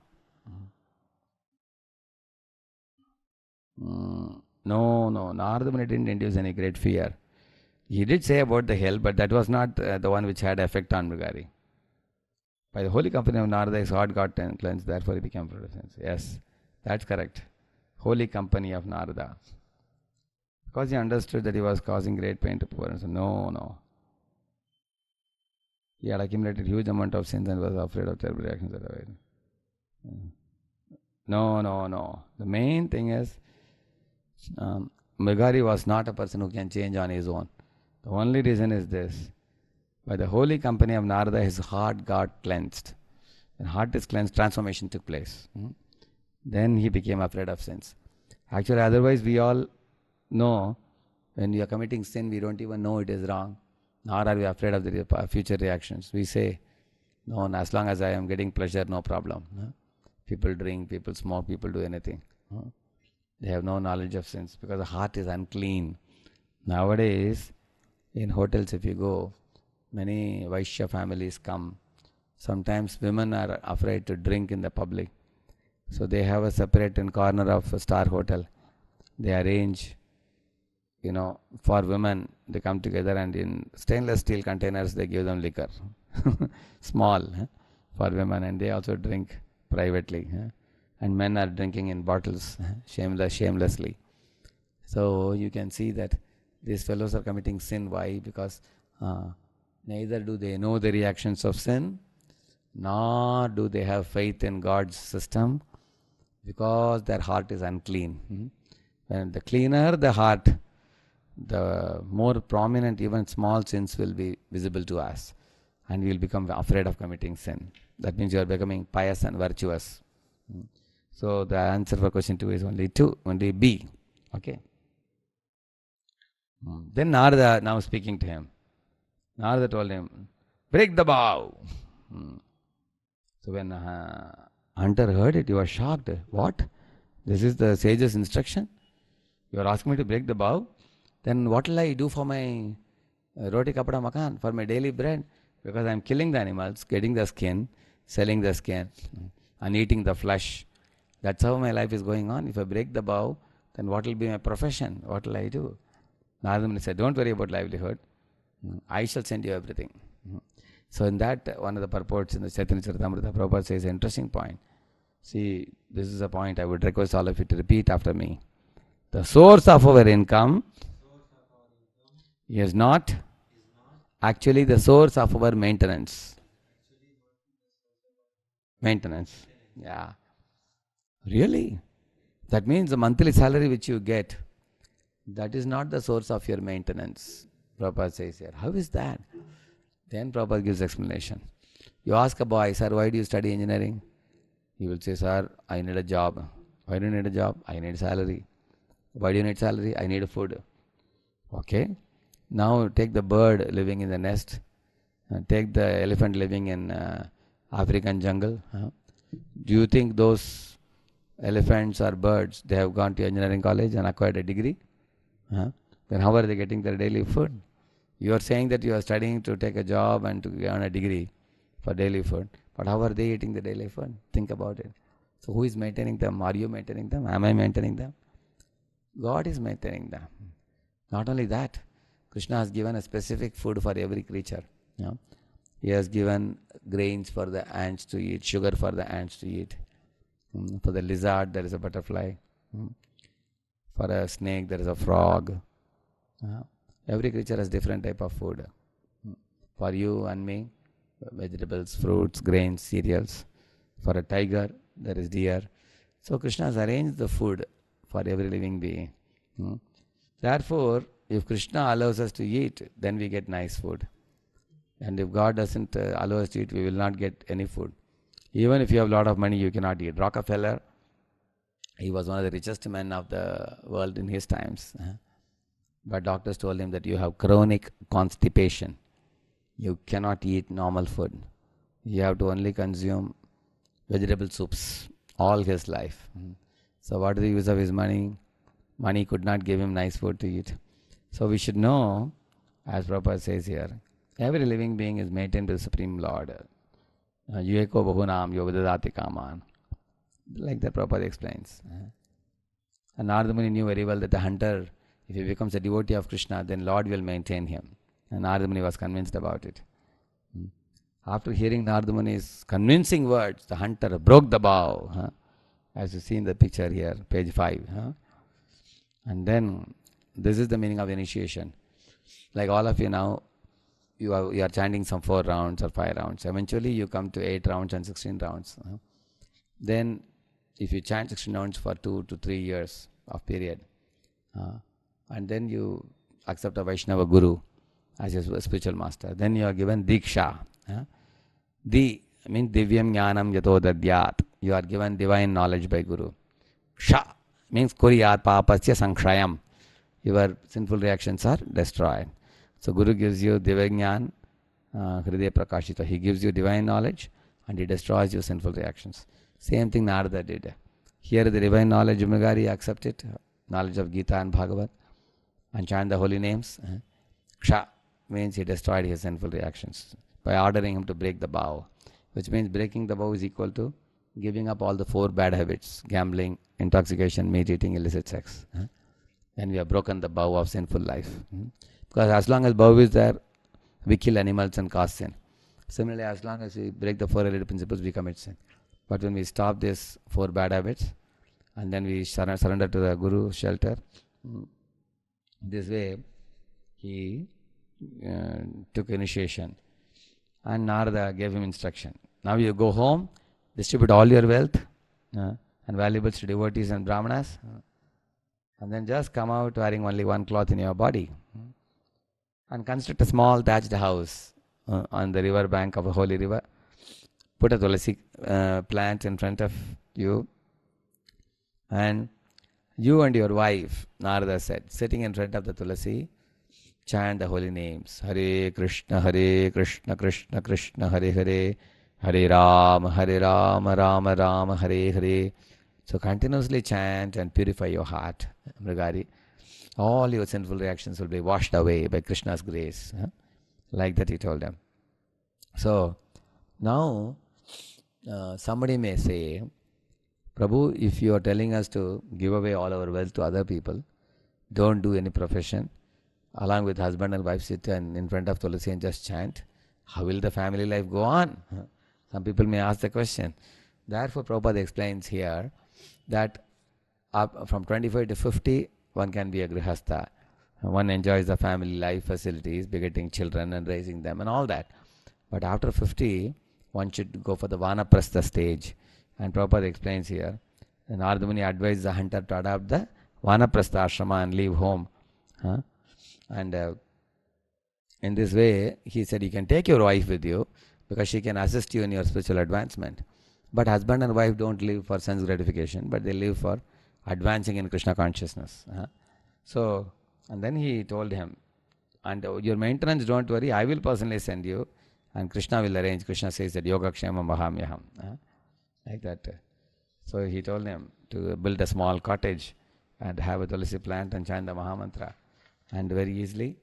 No. Narada Muni didn't induce any great fear. He did say about the hell, but that was not the one which had effect on Mrigari. By the holy company of Narada, his heart got cleansed, therefore he became afraid of sins. Yes, that's correct. Holy company of Narada. Because he understood that he was causing great pain to poor. So no. He had accumulated huge amount of sins and was afraid of terrible reactions that awaited. No. The main thing is, Mrigari was not a person who can change on his own. The only reason is this. By the holy company of Narada, his heart got cleansed. When heart is cleansed, transformation took place. Then he became afraid of sins. Actually, otherwise we all know when we are committing sin, we don't even know it is wrong. Nor are we afraid of the future reactions. We say, no, as long as I am getting pleasure, no problem. People drink, people smoke, people do anything. They have no knowledge of sins because the heart is unclean. Nowadays, in hotels if you go, many Vaishya families come. Sometimes women are afraid to drink in the public. So they have a separate corner of a star hotel. They arrange, for women, they come together and in stainless steel containers they give them liquor. Small for women, and they also drink privately. And men are drinking in bottles shamelessly. So you can see that these fellows are committing sin. Why? Because neither do they know the reactions of sin, nor do they have faith in God's system, because their heart is unclean. And the cleaner the heart, the more prominent even small sins will be visible to us, and we will become afraid of committing sin. That means you are becoming pious and virtuous. So the answer for question 2 is only B. Okay. Then Narada now speaking to him. Narada told him, break the bow. So when Hunter heard it. He was shocked. What? This is the sage's instruction? You are asking me to break the bow? Then what will I do for my roti kapda makan, for my daily bread? Because I am killing the animals, getting the skin, selling the skin, and eating the flesh. That's how my life is going on. If I break the bow, then what will be my profession? What will I do? Narada Muni said, don't worry about livelihood. I shall send you everything. So in that, one of the purports in the Chaitanya Charitamrita, Prabhupada says an interesting point. See, this is a point I would request all of you to repeat after me. The source of our income is not actually the source of our maintenance. Maintenance. Yeah. Really? That means the monthly salary which you get, that is not the source of your maintenance. Prabhupada says here. How is that? Then Prabhupada gives explanation. You ask a boy, sir, why do you study engineering? He will say, sir, I need a job. Why do you need a job? I need salary. Why do you need salary? I need food. Okay. Now take the bird living in the nest. Take the elephant living in African jungle. Do you think those elephants or birds, they have gone to engineering college and acquired a degree? Then how are they getting their daily food? You are saying that you are studying to take a job and to earn a degree for daily food. But how are they eating the daily food? Think about it. So who is maintaining them? Are you maintaining them? Am I maintaining them? God is maintaining them. Not only that, Krishna has given a specific food for every creature. He has given grains for the ants to eat, sugar for the ants to eat. For the lizard, there is a butterfly. For a snake, there is a frog. Every creature has different type of food. For you and me, vegetables, fruits, grains, cereals. For a tiger, there is deer. So Krishna has arranged the food for every living being. Therefore, if Krishna allows us to eat, then we get nice food. And if God doesn't allow us to eat, we will not get any food. Even if you have a lot of money, you cannot eat. Rockefeller, he was one of the richest men of the world in his times. But doctors told him that you have chronic constipation. You cannot eat normal food. You have to only consume vegetable soups all his life. So what is the use of his money? Money could not give him nice food to eat. So we should know, as Prabhupada says here, every living being is maintained by the Supreme Lord. Yuveko bahunam yovedadati kaman. Like that Prabhupada explains. And Narada Muni knew very well that the hunter, if he becomes a devotee of Krishna, then Lord will maintain him. And Narada Muni was convinced about it. After hearing Narada Muni's convincing words, the hunter broke the bow. As you see in the picture here, page 5. And then, this is the meaning of initiation. Like all of you now, you are chanting some 4 rounds or 5 rounds. Eventually you come to 8 rounds and 16 rounds. Then, if you chant 16 rounds for 2 to 3 years of period, and then you accept a Vaishnava Guru as your spiritual master, then you are given Diksha. Di means Divyam Jnanam Yato Dadyat. You are given divine knowledge by Guru. Sha means Kuriyat Papasya Sankshayam. Your sinful reactions are destroyed. So Guru gives you Divya Jnana, Hridaya Prakashita. He gives you divine knowledge and he destroys your sinful reactions. Same thing Narada did. Here the divine knowledge, Mrigari accepted, knowledge of Gita and Bhagavad, and chant the holy names. Ksha means he destroyed his sinful reactions by ordering him to break the bow, which means breaking the bow is equal to giving up all the 4 bad habits: gambling, intoxication, meat eating, illicit sex. Then we have broken the bow of sinful life. Because as long as bow is there, we kill animals and cause sin. Similarly, as long as we break the 4 related principles, we commit sin. But when we stop these 4 bad habits, and then we surrender to the Guru shelter, this way he took initiation. And Narada gave him instruction. Now you go home, distribute all your wealth and valuables to devotees and brahmanas, and then just come out wearing only one cloth in your body, and construct a small thatched house on the river bank of a holy river. Put a tulasi plant in front of you, and you and your wife, Narada said, sitting in front of the tulasi, chant the holy names. Hare Krishna, Krishna Krishna, Hare Hare, Hare Ram, Rama Rama, Hare Hare. So continuously chant and purify your heart, Mrigari. All your sinful reactions will be washed away by Krishna's grace. Like that he told them. So now somebody may say, Prabhu, if you are telling us to give away all our wealth to other people, don't do any profession, along with husband and wife sit in front of Tulasi and just chant, how will the family life go on? Some people may ask the question. Therefore, Prabhupada explains here that from 25 to 50, one can be a grihastha. One enjoys the family life facilities, begetting children and raising them and all that. But after 50, one should go for the vanaprastha stage. And Prabhupada explains here, Narada Muni advised the hunter to adopt the vanaprastha ashrama and leave home. And in this way, he said, you can take your wife with you because she can assist you in your spiritual advancement. But husband and wife don't live for sense gratification, but they live for advancing in Krishna consciousness. So, and then he told him, and your maintenance, don't worry, I will personally send you, and Krishna will arrange. Krishna says that Yoga Kshema Mahamyaham. Like that. So he told him to build a small cottage and have a tulsi plant and chant the Mahamantra. And very easily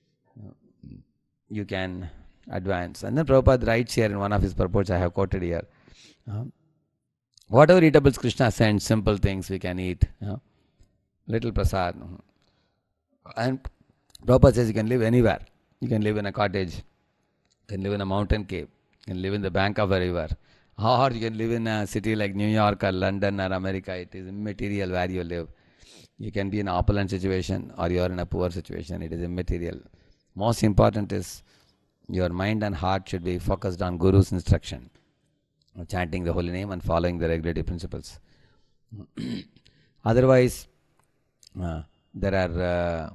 you can advance. And then Prabhupada writes here in one of his purports, I have quoted here, whatever eatables Krishna sends, simple things we can eat. Little prasad. And Prabhupada says you can live anywhere. You can live in a cottage, you can live in a mountain cave, you can live in the bank of a river, or you can live in a city like New York or London or America. It is immaterial where you live. You can be in an opulent situation or you are in a poor situation. It is immaterial. Most important is your mind and heart should be focused on Guru's instruction, chanting the holy name and following the regulative principles. Otherwise, there are,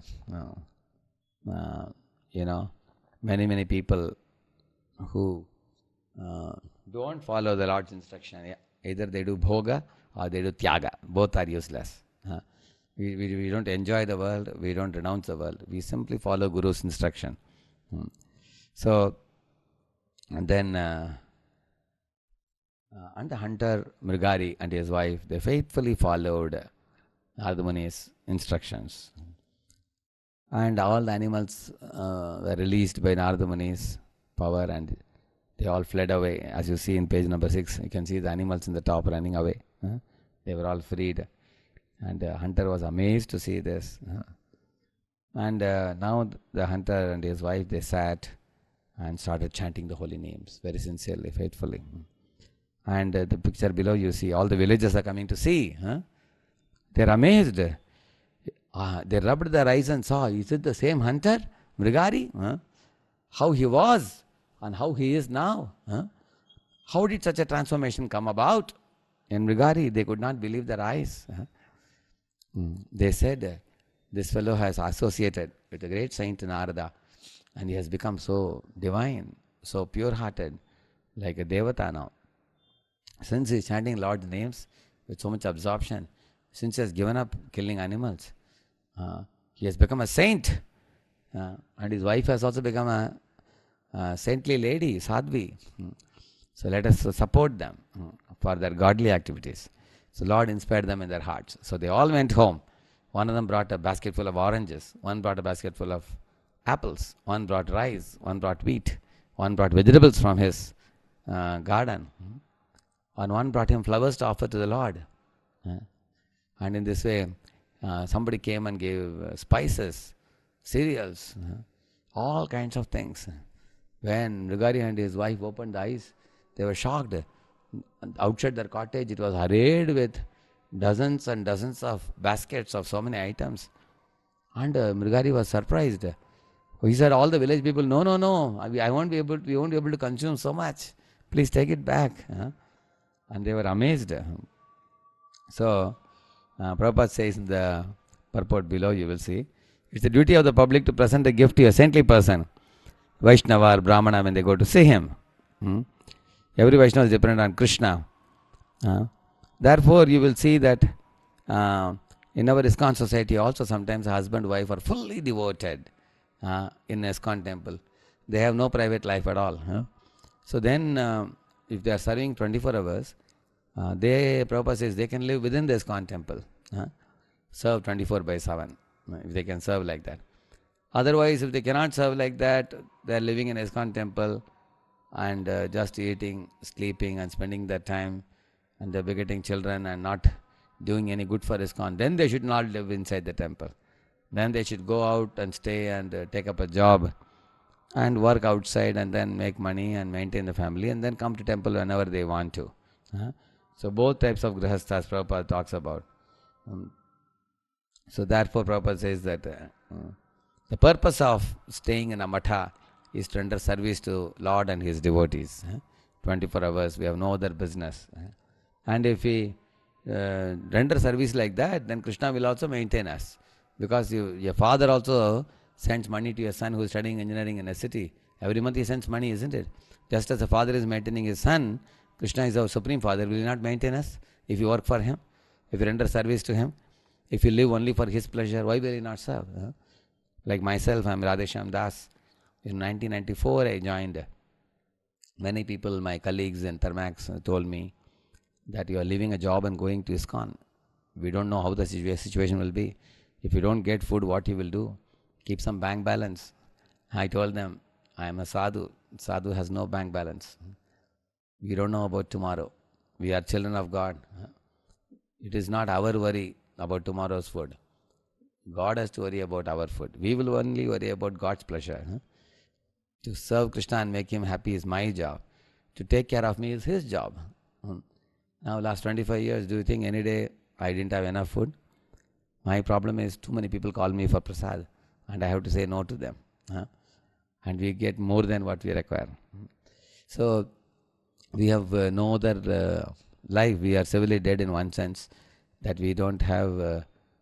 many people who don't follow the Lord's instruction. Either they do bhoga or they do tyaga. Both are useless. We don't enjoy the world, we don't renounce the world. We simply follow Guru's instruction. So, and then, and the hunter Mrigari and his wife, they faithfully followed Narada Muni's instructions. And all the animals were released by Narada Muni's power and they all fled away. As you see in page number 6, you can see the animals in the top running away. They were all freed. And the hunter was amazed to see this. And now the hunter and his wife, they sat and started chanting the holy names very sincerely, faithfully. And the picture below you see all the villagers are coming to see. They're amazed. They rubbed their eyes and saw, is it the same hunter, Mrigari? How he was and how he is now. How did such a transformation come about? In Mrigari, they could not believe their eyes. They said, this fellow has associated with the great saint Narada and he has become so divine, so pure-hearted, like a devata now. Since he is chanting Lord's names with so much absorption, since he has given up killing animals, he has become a saint. And his wife has also become a saintly lady, sadhvi. So let us support them for their godly activities. So Lord inspired them in their hearts. So they all went home. One of them brought a basket full of oranges. One brought a basket full of apples. One brought rice. One brought wheat. One brought vegetables from his garden. And one brought him flowers to offer to the Lord. And in this way, somebody came and gave spices, cereals, all kinds of things. When Mrigari and his wife opened the eyes, they were shocked. Outside their cottage, it was arrayed with dozens and dozens of baskets of so many items. And Mrigari was surprised. He said, all the village people, no, we won't be able to consume so much. Please take it back. And they were amazed. So, Prabhupada says in the purport below, you will see, it's the duty of the public to present a gift to a saintly person, Vaishnava or Brahmana, when they go to see him. Every Vaishnava is dependent on Krishna. Therefore, you will see that in our ISKCON society also sometimes husband and wife are fully devoted in ISKCON temple. They have no private life at all. So then if they are serving 24 hours, Prabhupada says they can live within the ISKCON temple. Serve 24/7, if they can serve like that. Otherwise, if they cannot serve like that, they are living in ISKCON temple and just eating, sleeping and spending their time, and they're begetting children and not doing any good for ISKCON, then they should not live inside the temple. Then they should go out and stay and take up a job and work outside and then make money and maintain the family and then come to temple whenever they want to. So both types of grihasthas Prabhupada talks about. So therefore Prabhupada says that the purpose of staying in a matha is to render service to Lord and His devotees. 24 hours, we have no other business. And if we render service like that, then Krishna will also maintain us. Because your father also sends money to your son who is studying engineering in a city. Every month he sends money, isn't it? Just as the father is maintaining his son, Krishna is our Supreme Father. Will He not maintain us if you work for Him? If you render service to Him? If you live only for His pleasure, why will He not serve? Like myself, I am Radheshyam Das. In 1994, I joined. Many people, my colleagues in Thermax, told me that you are leaving a job and going to ISKCON. We don't know how the situation will be. If you don't get food, what you will do? Keep some bank balance. I told them, I am a sadhu. Sadhu has no bank balance. We don't know about tomorrow. We are children of God. It is not our worry about tomorrow's food. God has to worry about our food. We will only worry about God's pleasure. To serve Krishna and make Him happy is my job. To take care of me is His job. Now last 25 years, do you think any day I didn't have enough food? My problem is too many people call me for prasad and I have to say no to them. And we get more than what we require. So we have no other life. We are civilly dead in one sense, that we don't have,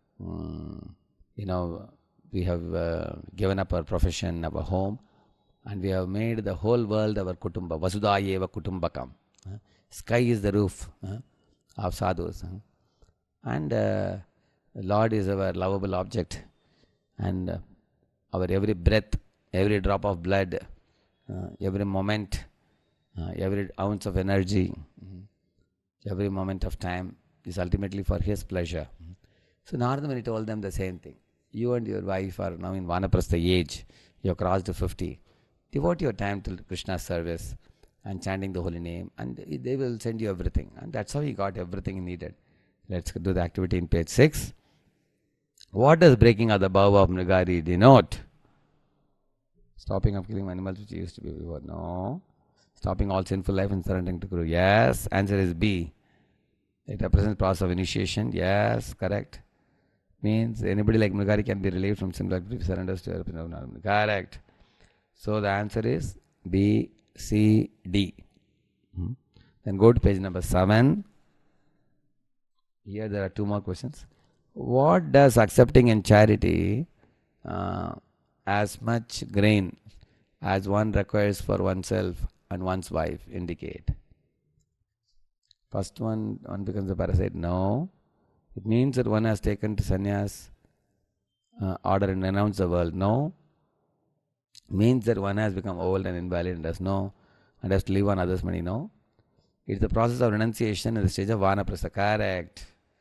we have given up our profession, our home, and we have made the whole world our kutumba. Vasudhayeva kutumbakam. Sky is the roof of sadhus. And Lord is our lovable object. And our every breath, every drop of blood, every moment, every ounce of energy, every moment of time is ultimately for His pleasure. So Narada Muni told them the same thing. You and your wife are now in Vanaprastha age. You have crossed 50. Devote your time to Krishna's service and chanting the holy name, and they will send you everything. And that's how he got everything he needed. Let's do the activity in page 6. What does breaking of the bow of Mrigari denote? Stopping of killing animals which used to be before. No. Stopping all sinful life and surrendering to Guru. Yes. Answer is B. It represents the process of initiation. Yes, correct. Means anybody like Mrigari can be relieved from sinful life if he surrenders to her. Correct. So the answer is B, C, D. Then go to page number 7. Here there are 2 more questions. What does accepting in charity as much grain as one requires for oneself and one's wife indicate? First one becomes a parasite. No. It means that one has taken to sannyas order and renounced the world. No. Means that one has become old and invalid and does no, and has to live on others' money. No. It's the process of renunciation in the stage of vanaprastha. Correct.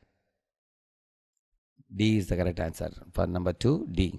D is the correct answer. For number 2, D.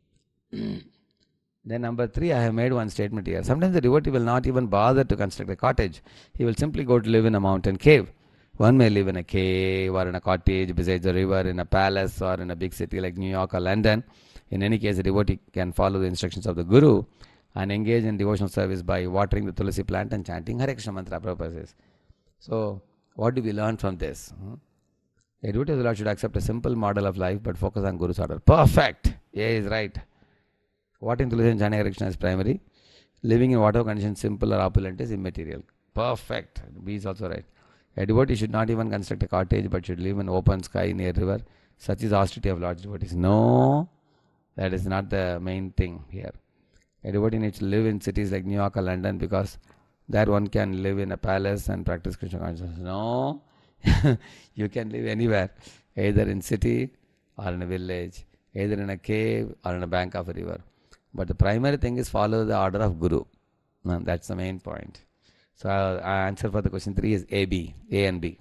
Then number 3, I have made one statement here. Sometimes the devotee will not even bother to construct a cottage. He will simply go to live in a mountain cave. One may live in a cave or in a cottage beside the river, in a palace or in a big city like New York or London. In any case, the devotee can follow the instructions of the Guru and engage in devotional service by watering the tulsi plant and chanting Hare Krishna mantra. Prabhupada says. So, what do we learn from this? A devotee of the Lord should accept a simple model of life but focus on Guru's order. Perfect! A is right. Watering tulsi and chanting Hare Krishna is primary. Living in whatever condition, simple or opulent, is immaterial. Perfect. B is also right. A devotee should not even construct a cottage but should live in open sky near river. Such is the austerity of Lord's devotees. No, that is not the main thing here. A devotee needs to live in cities like New York or London because there one can live in a palace and practice Krishna consciousness. No, you can live anywhere, either in city or in a village, either in a cave or in a bank of a river. But the primary thing is follow the order of Guru. That's the main point. So our answer for the question 3 is A and B.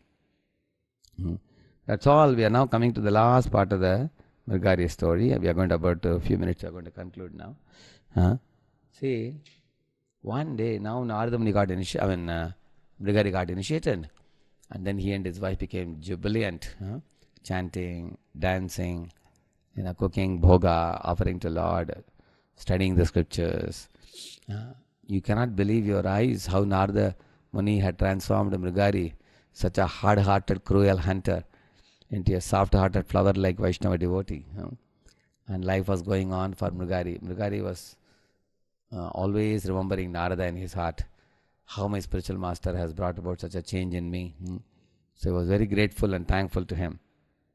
That's all. We are now coming to the last part of the Mrigari story. We are going to about a few minutes. We are going to conclude now. See, one day now Narada Muni got Mrigari got initiated, and then he and his wife became jubilant, chanting, dancing, cooking bhoga, offering to Lord, studying the scriptures. You cannot believe your eyes how Narada Muni had transformed Mrigari, such a hard-hearted, cruel hunter, into a soft-hearted flower like Vaishnava devotee. And life was going on for Mrigari. Mrigari was always remembering Narada in his heart, how my spiritual master has brought about such a change in me. So he was very grateful and thankful to him.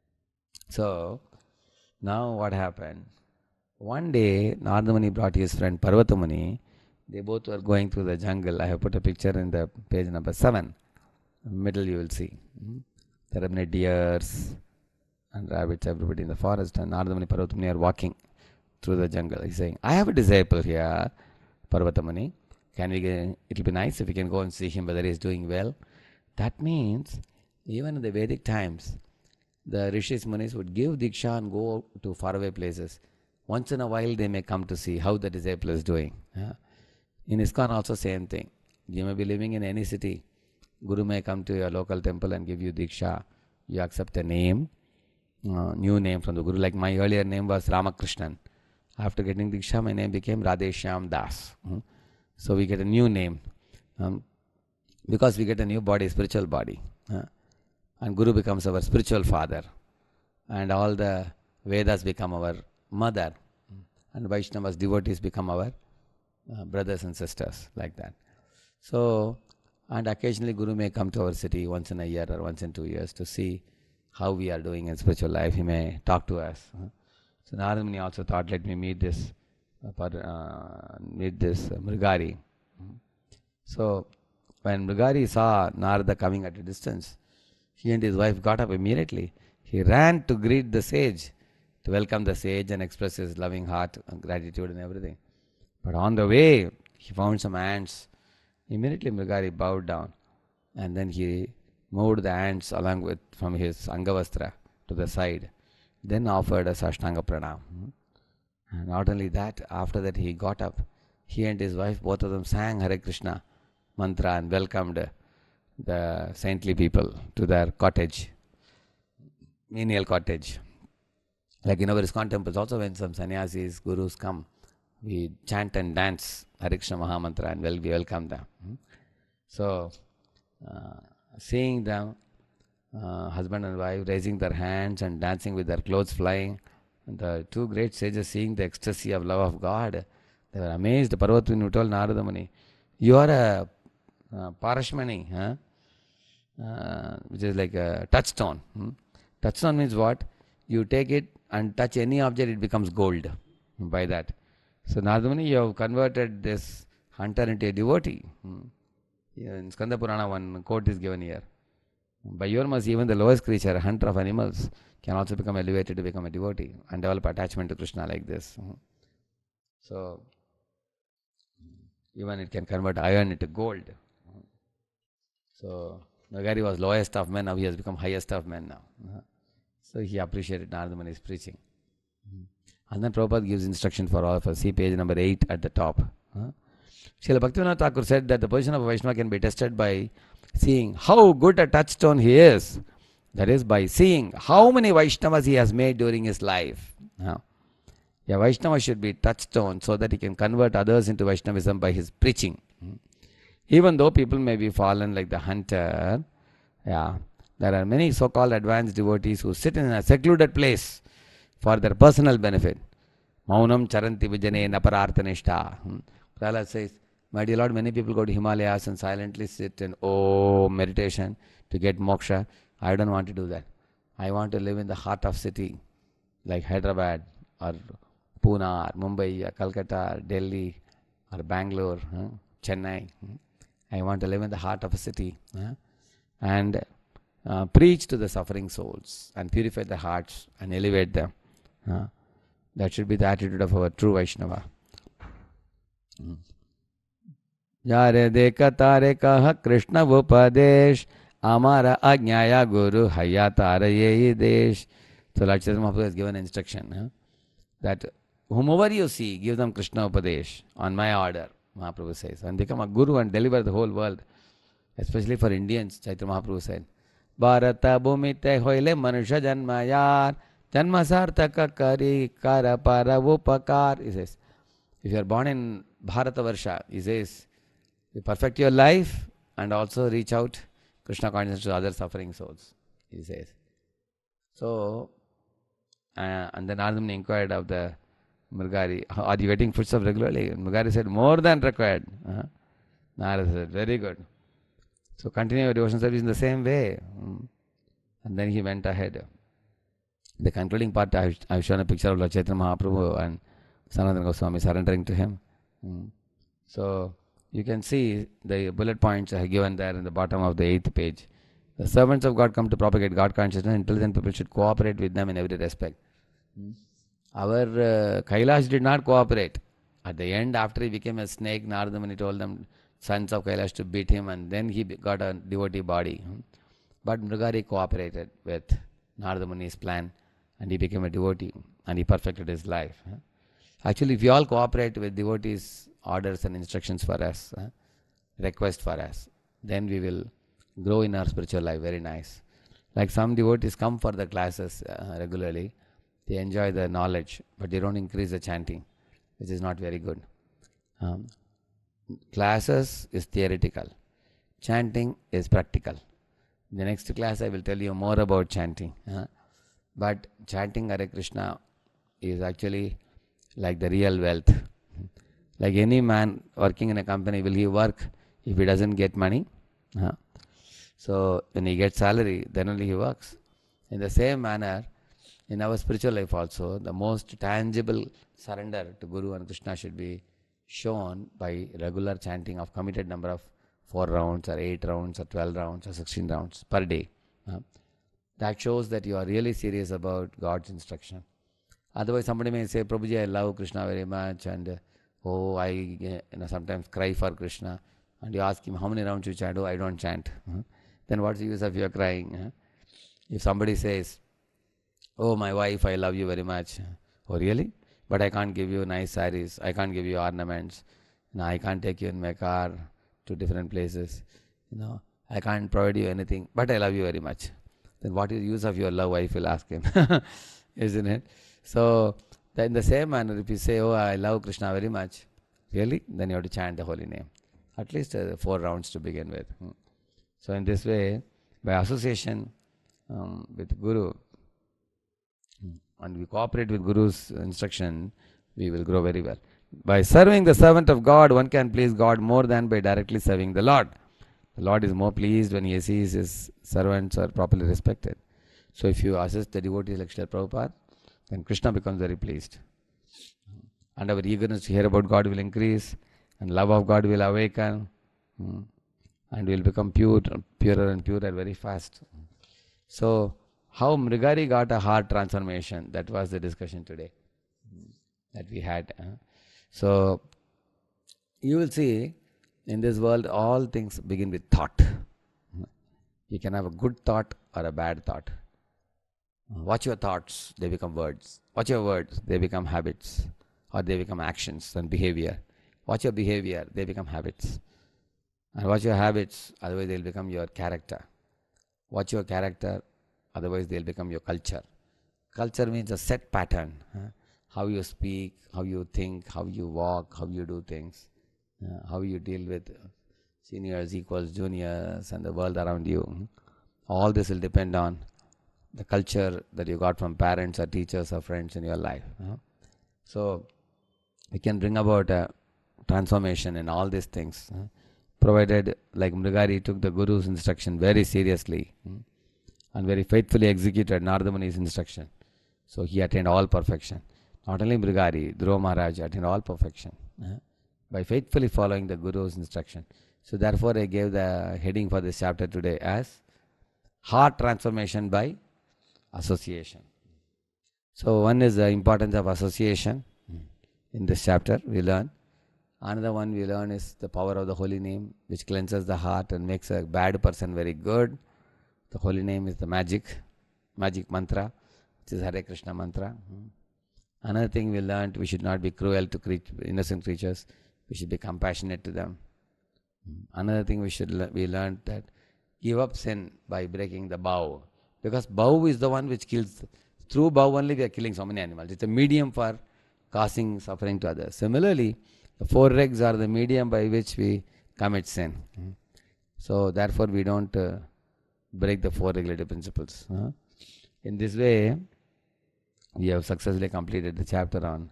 So now what happened? One day Narada Muni brought his friend Parvata Muni. They both were going through the jungle. I have put a picture in the page number 7. Middle you will see. There are many deers and rabbits, everybody in the forest, and Narada Muni and Parvata Muni are walking through the jungle. He's saying, I have a disciple here, Parvata Muni. It will be nice if we can go and see him whether he is doing well. That means, even in the Vedic times, the Rishis Munis would give Diksha and go to faraway places. Once in a while they may come to see how the disciple is doing. In ISKCON also same thing. You may be living in any city. Guru may come to your local temple and give you Diksha. You accept a name, new name from the Guru. Like my earlier name was Ramakrishnan. After getting Diksha, my name became Radheshyam Das. So we get a new name. Because we get a new body, spiritual body. And Guru becomes our spiritual father. And all the Vedas become our mother. And Vaishnavas, devotees become our brothers and sisters, like that. So, and occasionally Guru may come to our city once in a year or once in 2 years to see how we are doing in spiritual life. He may talk to us. So Narada Muni also thought, let me meet this Mrigari. So when Mrigari saw Narada coming at a distance, he and his wife got up immediately. He ran to greet the sage, to welcome the sage and express his loving heart and gratitude and everything. But on the way, he found some ants. Immediately Mrigari bowed down, and then he moved the ants along with from his Angavastra to the side, then offered a Sashtanga Pranam. And not only that, after that he got up. He and his wife, both of them sang Hare Krishna mantra and welcomed the saintly people to their cottage, menial cottage. Like in our ISKCON temples also, when some sannyasis, gurus come, we chant and dance Hare Krishna Mahamantra and we welcome them. So, seeing them, husband and wife raising their hands and dancing with their clothes flying, and the two great sages seeing the ecstasy of love of God, they were amazed. Parvata Muni told Narada Muni, you are a Parashmani, which is like a touchstone. Touchstone means what? You take it and touch any object, it becomes gold by that. So Narada Muni, you have converted this hunter into a devotee. In Skanda Purana, one quote is given here. By your mercy, even the lowest creature, a hunter of animals, can also become elevated to become a devotee and develop attachment to Krishna like this. So, even it can convert iron into gold. So, Mrigari was lowest of men, now he has become highest of men now. So, he appreciated Narada Muni's preaching. And then Prabhupada gives instruction for all of us. See page number 8 at the top. Srila Bhaktivinoda Thakur said that the position of a Vaishnava can be tested by seeing how good a touchstone he is. That is, by seeing how many Vaishnavas he has made during his life. A Vaishnava should be touchstone so that he can convert others into Vaishnavism by his preaching. Even though people may be fallen like the hunter, there are many so-called advanced devotees who sit in a secluded place for their personal benefit. Maunam charanti vijane napararthanishta. Prahlad says, my dear Lord, many people go to Himalayas and silently sit in meditation to get moksha. I don't want to do that. I want to live in the heart of city like Hyderabad or Pune or Mumbai or Calcutta or Delhi or Bangalore, Chennai. I want to live in the heart of a city and preach to the suffering souls and purify the hearts and elevate them. That should be the attitude of our true Vaishnava. Jare deka tare kaha Krishna Upadesh Amara Ajnaya Guru Hayatara Ye Desh. So Lord Chaitanya Mahaprabhu has given instruction that whomever you see, give them Krishna Upadesh on my order, Mahaprabhu says, and become a guru and deliver the whole world, especially for Indians. Chaitanya Mahaprabhu said, Bharata Bhumite Hoile Manusha Janmayar Janma Sartaka Kari Kara Para Upakar. He says, if you are born in Bharata Varsha, he says, you perfect your life and also reach out Krishna consciousness to other suffering souls, he says. So, and then Narada Muni inquired of the Mrigari, are you getting footsteps regularly? Mrigari said, more than required. Narada said, very good. So continue your devotion service in the same way. And then he went ahead. The concluding part, I've shown a picture of Lord Chaitanya Mahaprabhu and Sanatana Goswami surrendering to him. So you can see the bullet points are given there in the bottom of the 8th page. The servants of God come to propagate God consciousness. Intelligent people should cooperate with them in every respect. Our Kailash did not cooperate. At the end, after he became a snake, Narada Muni told them, sons of Kailash, to beat him, and then he got a devotee body. But Mrigari cooperated with Narada Muni's plan, and he became a devotee, and he perfected his life. Actually, if we all cooperate with devotees' orders and instructions for us, request for us, then we will grow in our spiritual life. Very nice. Like some devotees come for the classes regularly, they enjoy the knowledge, but they don't increase the chanting, which is not very good. Classes is theoretical, chanting is practical. In the next class I will tell you more about chanting. But chanting Hare Krishna is actually like the real wealth. Like any man working in a company, will he work if he doesn't get money? So when he gets salary, then only he works. In the same manner, in our spiritual life also, the most tangible surrender to Guru and Krishna should be shown by regular chanting of committed number of 4 rounds or 8 rounds or 12 rounds or 16 rounds per day. That shows that you are really serious about God's instruction. Otherwise, somebody may say, Prabhuji, I love Krishna very much, and I sometimes cry for Krishna. And you ask him, how many rounds you chant? Oh, I don't chant. Then what's the use of your crying? If somebody says, oh, my wife, I love you very much. Oh, really? But I can't give you nice saris. I can't give you ornaments. I can't take you in my car to different places. I can't provide you anything. But I love you very much. Then what is the use of your love? Wife will ask him. Isn't it? So, in the same manner, if you say, oh, I love Krishna very much. Really? Then you have to chant the holy name. At least 4 rounds to begin with. So in this way, by association with Guru, and we cooperate with Guru's instruction, we will grow very well. By serving the servant of God, one can please God more than by directly serving the Lord. The Lord is more pleased when he sees his servants are properly respected. So if you assist the devotees like Srila Prabhupada, then Krishna becomes very pleased. And our eagerness to hear about God will increase, and love of God will awaken, and we will become purer and purer very fast. So, how Mrigari got a heart transformation, that was the discussion today that we had. So, you will see, in this world, all things begin with thought. You can have a good thought or a bad thought. Watch your thoughts, they become words. Watch your words, they become habits, or they become actions and behavior. Watch your behavior, they become habits. And watch your habits, otherwise they'll become your character. Watch your character, otherwise they'll become your culture. Culture means a set pattern. How you speak, how you think, how you walk, how you do things, how you deal with seniors, equals, juniors, and the world around you. All this will depend on the culture that you got from parents or teachers or friends in your life. So, we can bring about a transformation in all these things, provided, like Mrigari took the Guru's instruction very seriously and very faithfully executed Narada Muni's instruction. So, he attained all perfection. Not only Mrigari, Dhruva Maharaj attained all perfection by faithfully following the Guru's instruction. So, therefore, I gave the heading for this chapter today as Heart Transformation by Association. So, one is the importance of association. In this chapter, we learn. Another one we learn is the power of the holy name, which cleanses the heart and makes a bad person very good. The holy name is the magic mantra, which is Hare Krishna mantra. Another thing we learned, we should not be cruel to innocent creatures. We should be compassionate to them. Another thing we learned that give up sin by breaking the bow. Because bow is the one which kills. Through bow only we are killing so many animals. It's a medium for causing suffering to others. Similarly, the four legs are the medium by which we commit sin. So therefore we don't break the four regulative principles. In this way, we have successfully completed the chapter on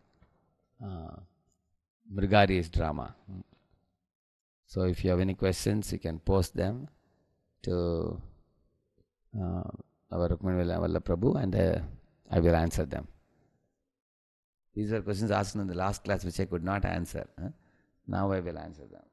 Mrigari's drama. So if you have any questions, you can post them to our Rukmini Vallabha Prabhu, and I will answer them. These are questions asked in the last class which I could not answer. Now I will answer them.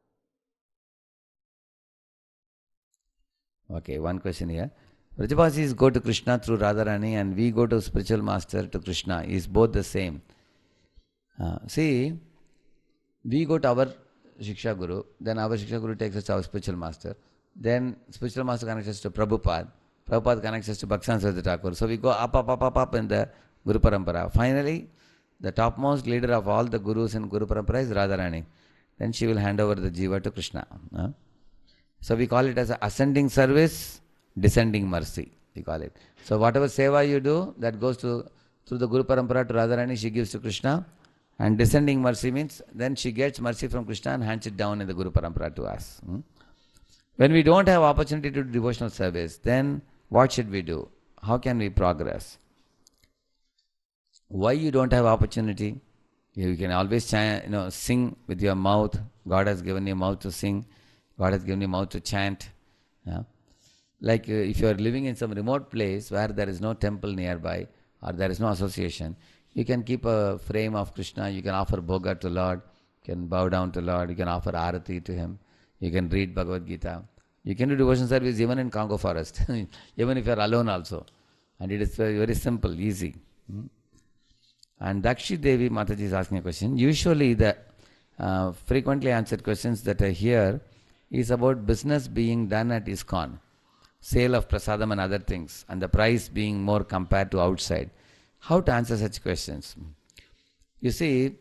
Okay, one question here. Vrajabasis go to Krishna through Radharani and we go to spiritual master to Krishna. Is both the same? See, we go to our Shiksha Guru, then our Shiksha Guru takes us to our spiritual master, then spiritual master connects us to Prabhupada, Prabhupada connects us to Bhakti Saraswati Thakur. So we go up in the Guru Parampara. Finally, the topmost leader of all the Gurus in Guru Parampara is Radharani. Then she will hand over the Jiva to Krishna. So we call it as ascending service, descending mercy, we call it. So whatever seva you do, that goes through the Guru Parampara to Radharani, she gives to Krishna. And descending mercy means then she gets mercy from Krishna and hands it down in the Guru Parampara to us. When we don't have opportunity to do devotional service, then what should we do? How can we progress? Why you don't have opportunity? You can always sing with your mouth. God has given you mouth to sing. God has given you mouth to chant. Like if you are living in some remote place where there is no temple nearby or there is no association, you can keep a frame of Krishna, you can offer bhoga to Lord, you can bow down to Lord, you can offer arati to Him, you can read Bhagavad Gita. You can do devotion service even in Congo forest, even if you are alone also. And it is very, very simple, easy. And Dakshi Devi Mataji is asking a question. Usually the frequently answered questions that I hear is about business being done at ISKCON, sale of prasadam and other things, and the price being more compared to outside. How to answer such questions? You see,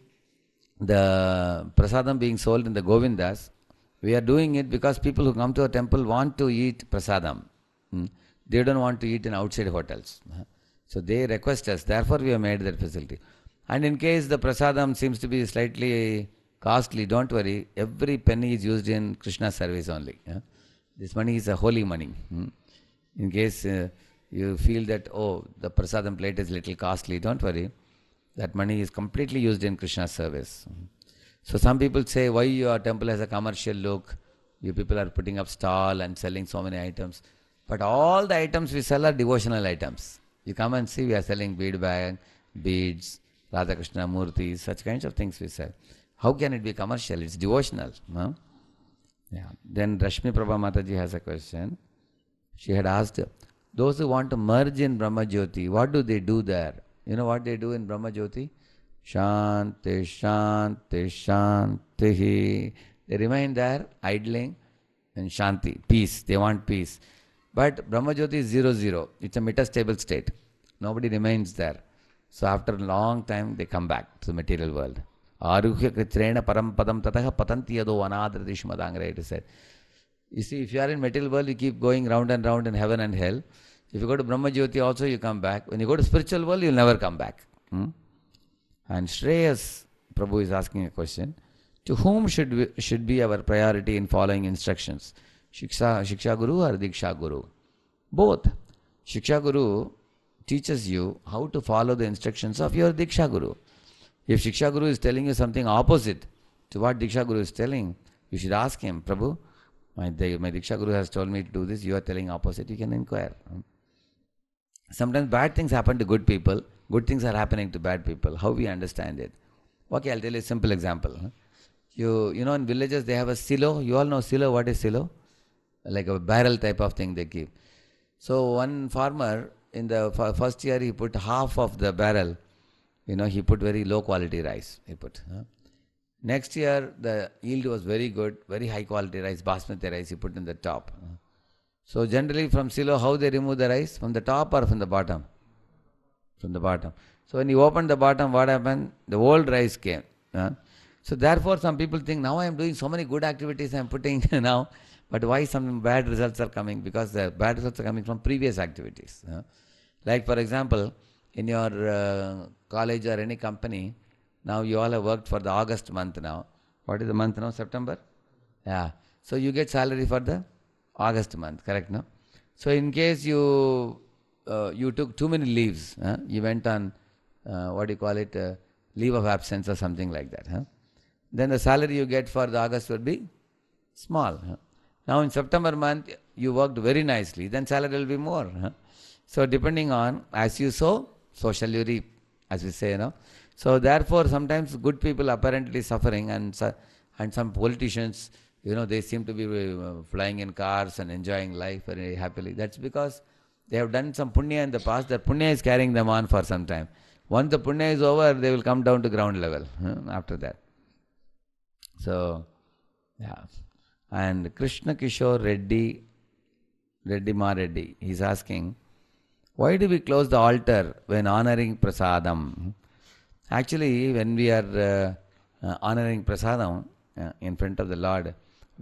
the prasadam being sold in the Govindas, we are doing it because people who come to a temple want to eat prasadam. They don't want to eat in outside hotels. So they request us, therefore we have made that facility. And in case the prasadam seems to be slightly costly, don't worry, every penny is used in Krishna's service only. This money is a holy money. In case you feel that, oh, the prasadam plate is little costly, don't worry. That money is completely used in Krishna's service. So some people say, why your temple has a commercial look? You people are putting up stall and selling so many items. But all the items we sell are devotional items. You come and see, we are selling bead bag, beads, Radha Krishna Murtis, such kinds of things we sell. How can it be commercial? It's devotional. No? Yeah. Then Rashmi Prabha Mataji has a question. She had asked, those who want to merge in Brahma Jyoti, what do they do there? You know what they do in Brahma Jyoti? Shanti, Shanti, Shanti. They remain there idling and Shanti, peace. They want peace. But Brahma Jyoti is 0-0. It's a metastable state. Nobody remains there. So after a long time, they come back to the material world. Aruhya kritrena param padam tataha patanti yado anadradishu madangre, it is said. You see, if you are in material world, you keep going round and round in heaven and hell. If you go to Brahma Jyoti also, you come back. When you go to spiritual world, you'll never come back. And Shreyas Prabhu is asking a question. To whom should be our priority in following instructions? Shiksha Guru or Diksha Guru? Both. Shiksha Guru teaches you how to follow the instructions of your Diksha Guru. If Shiksha Guru is telling you something opposite to what Diksha Guru is telling, you should ask him, Prabhu, my Diksha Guru has told me to do this, you are telling opposite, you can inquire. Sometimes bad things happen to good people, good things are happening to bad people. How we understand it? Okay, I'll tell you a simple example. You know in villages they have a silo. You all know silo. What is silo? Like a barrel type of thing they keep. So one farmer, in the first year he put half of the barrel, he put very low quality rice. Next year, the yield was very good, very high quality rice, basmati rice you put in the top. So generally from silo, how they remove the rice? From the top or from the bottom? From the bottom. So when you open the bottom, what happened? The old rice came. So therefore some people think, now I am doing so many good activities I am putting now, but why some bad results are coming? Because the bad results are coming from previous activities. Like for example, in your college or any company, now you all have worked for the August month now. What is the month now? September? Yeah. So you get salary for the August month, correct no? So in case you took too many leaves, you went on, what do you call it, leave of absence or something like that. Then the salary you get for the August would be small. Now in September month, you worked very nicely, then salary will be more. So depending on, as you sow, so shall you reap, as we say, So therefore sometimes good people apparently suffering, and some politicians, they seem to be flying in cars and enjoying life very happily. That's because they have done some punya in the past. That punya is carrying them on for some time. Once the punya is over, they will come down to ground level after that. So, yeah. And Krishna Kishore Reddy Ma Reddy, he's asking, why do we close the altar when honoring prasadam? Actually, when we are honoring prasadam in front of the Lord,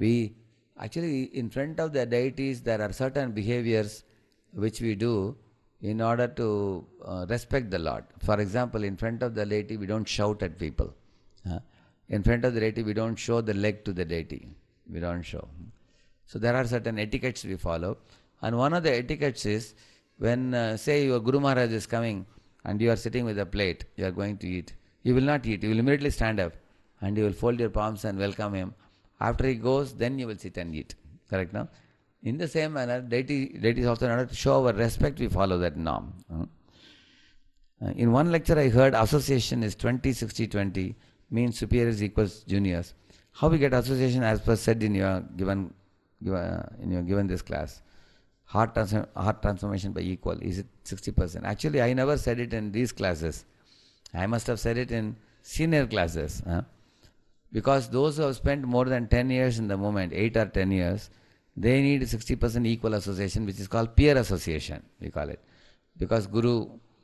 in front of the deities, there are certain behaviors which we do in order to respect the Lord. For example, in front of the deity, we don't shout at people. In front of the deity, we don't show the leg to the deity. We don't show. So there are certain etiquettes we follow. And one of the etiquettes is, when say your Guru Maharaj is coming and you are sitting with a plate, you are going to eat. You will not eat. You will immediately stand up and you will fold your palms and welcome him. After he goes, then you will sit and eat. Correct now? In the same manner, deities also, in order to show our respect, we follow that norm. In one lecture I heard association is 20-60-20, means superiors equals juniors. How we get association as per said in your given this class? Heart transformation by equal, is it 60%? Actually, I never said it in these classes. I must have said it in senior classes. Because those who have spent more than 10 years in the movement, 8 or 10 years, they need 60% equal association, which is called peer association, we call it. Because Guru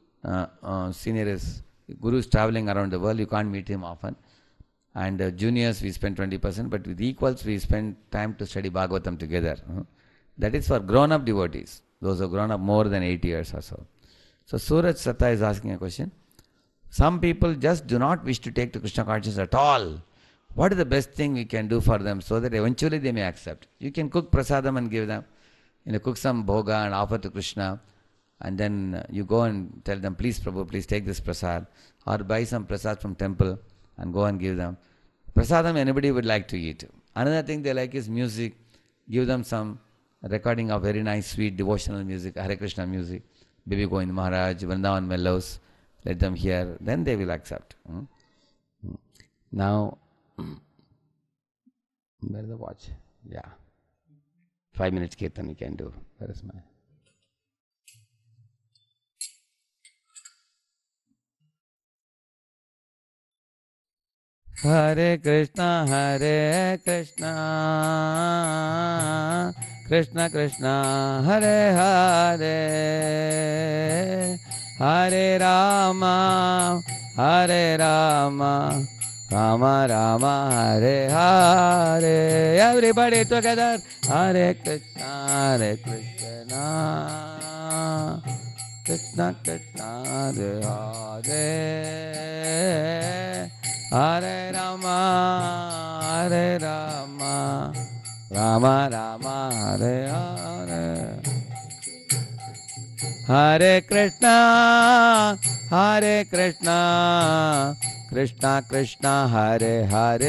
is traveling around the world, you can't meet him often. And juniors, we spend 20%, but with equals, we spend time to study Bhagavatam together. That is for grown-up devotees, those who have grown up more than 8 years or so. So Suraj Satta is asking a question. Some people just do not wish to take to Krishna consciousness at all. What is the best thing we can do for them so that eventually they may accept? You can cook prasadam and give them. Cook some bhoga and offer to Krishna. And then you go and tell them, please Prabhu, please take this prasad. Or buy some prasad from temple and go and give them. Prasadam anybody would like to eat. Another thing they like is music. Give them some recording of very nice, sweet, devotional music, Hare Krishna music. Baby Govind Maharaj, Vrindavan Mellows. Let them hear. Then they will accept. Now, where is the watch? Yeah. 5 minutes kirtan we can do. Where is my... Hare Krishna, Krishna Krishna, Hare Hare, Hare Rama, Rama Rama, Hare Hare. Everybody together. Hare Krishna, Krishna Krishna, Hare Hare, Hare Rama, Rama Rama, Hare Hare. Hare Krishna, Krishna Krishna, Hare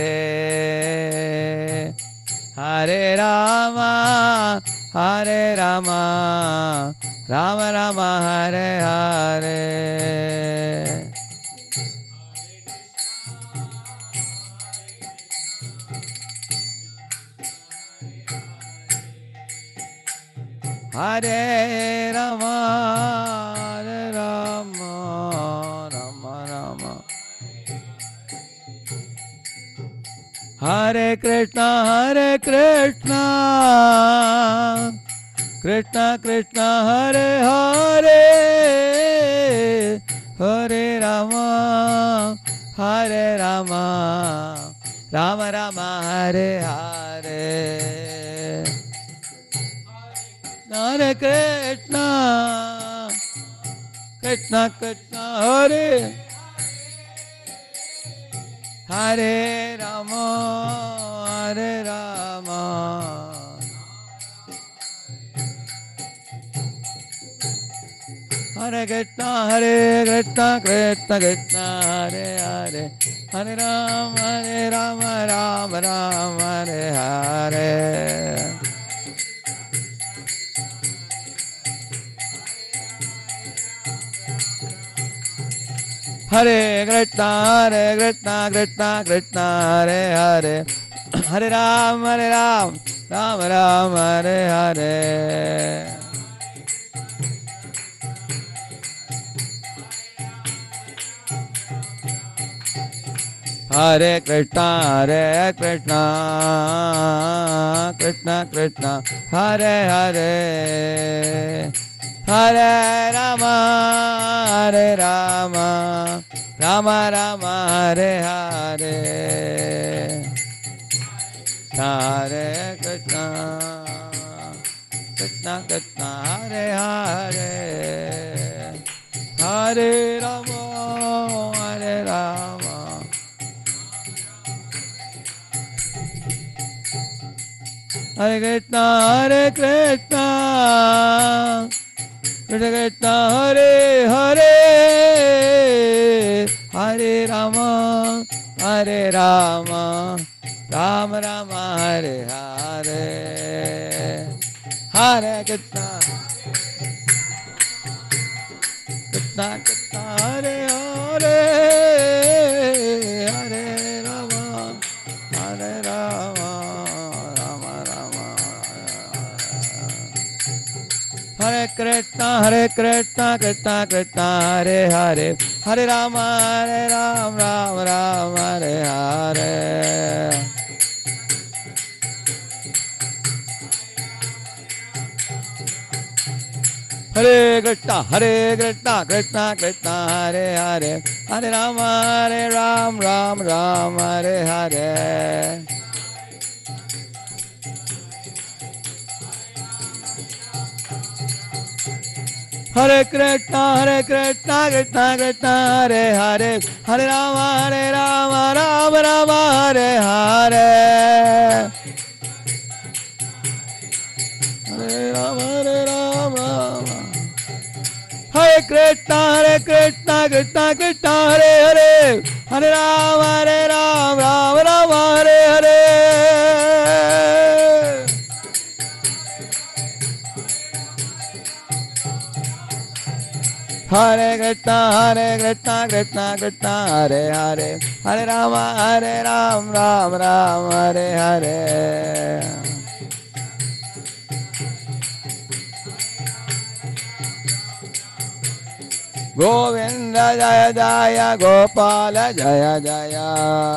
Hare, Hare Rama, Rama Rama, Hare Hare. Hare Rama, Rama Rama. Hare Krishna, Krishna Krishna, Hare Hare, Hare Rama, Hare Rama, Rama Rama, Hare Hare. Hare Krishna, Krishna Krishna, Hare Hare Rama, Hare Rama. Hare Krishna, Krishna Krishna, Hare Hare, Hare Rama, Rama Rama, Hare Hare. Hare Krishna, Krishna Krishna, Hare Hare, Hare Rama, Rama Rama, Hare Hare. Hare Krishna, Krishna Krishna, Hare Hare, Hare Rama, Rama Rama, Hare Hare. Hare Krishna, Krishna Krishna, Hare Hare, Hare Rama, Hare Rama. Hare Krishna, Krishna Krishna, Hare Hare, Hare Rama, Rama Rama, Hare Hare. Hare Krishna, Krishna Krishna, Hare Hare, Hare Rama, Rama Rama. Hare Krishna, Krishna Krishna, Hare Hare, Hare Rama, Rama Rama, Hare Hare. Hare Krishna, Krishna Krishna, Hare Hare, Hare Rama, Rama, Hare Hare. Hare Krishna, Krishna Krishna, Hare Hare, Hare Rama, Rama Rama, Hare Hare. Hare Rama, Hare Krishna, Krishna Krishna, Hare Hare, Hare Rama, Rama Rama, Hare Hare. Hare Krishna, Krishna Krishna, Hare Hare, Hare Rama, Rama Rama, Hare Hare. Govinda Jaya Jaya, Gopala Jaya Jaya,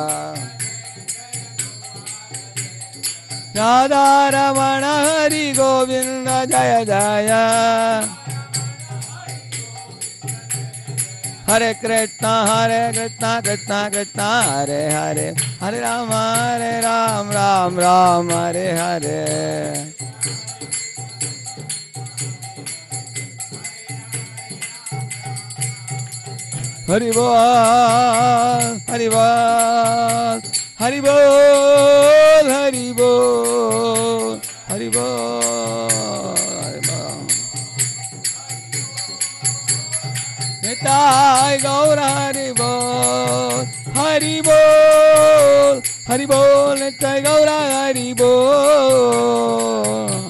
Radha Ramana Hari Govinda Jaya Jaya. Hare Krishna, Krishna Krishna, Hare Hare, Hare Rama, Rama Hare Hare. Hari Bol, Hari Bol, Hari Bol, Hari Bol, Hari Bol, Hari Bol. Nitai Gaura Hari Bol, Hari Bol, Hari Bol, Nitai Gaura Hari Bol.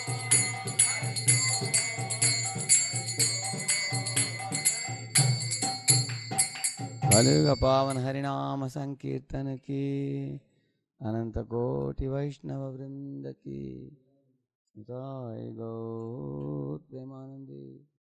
कलयुग पावन हरिनाम संकीर्तन की, अनंत कोटि वैष्णव वृंद की, जय गौ प्रेमानंदी।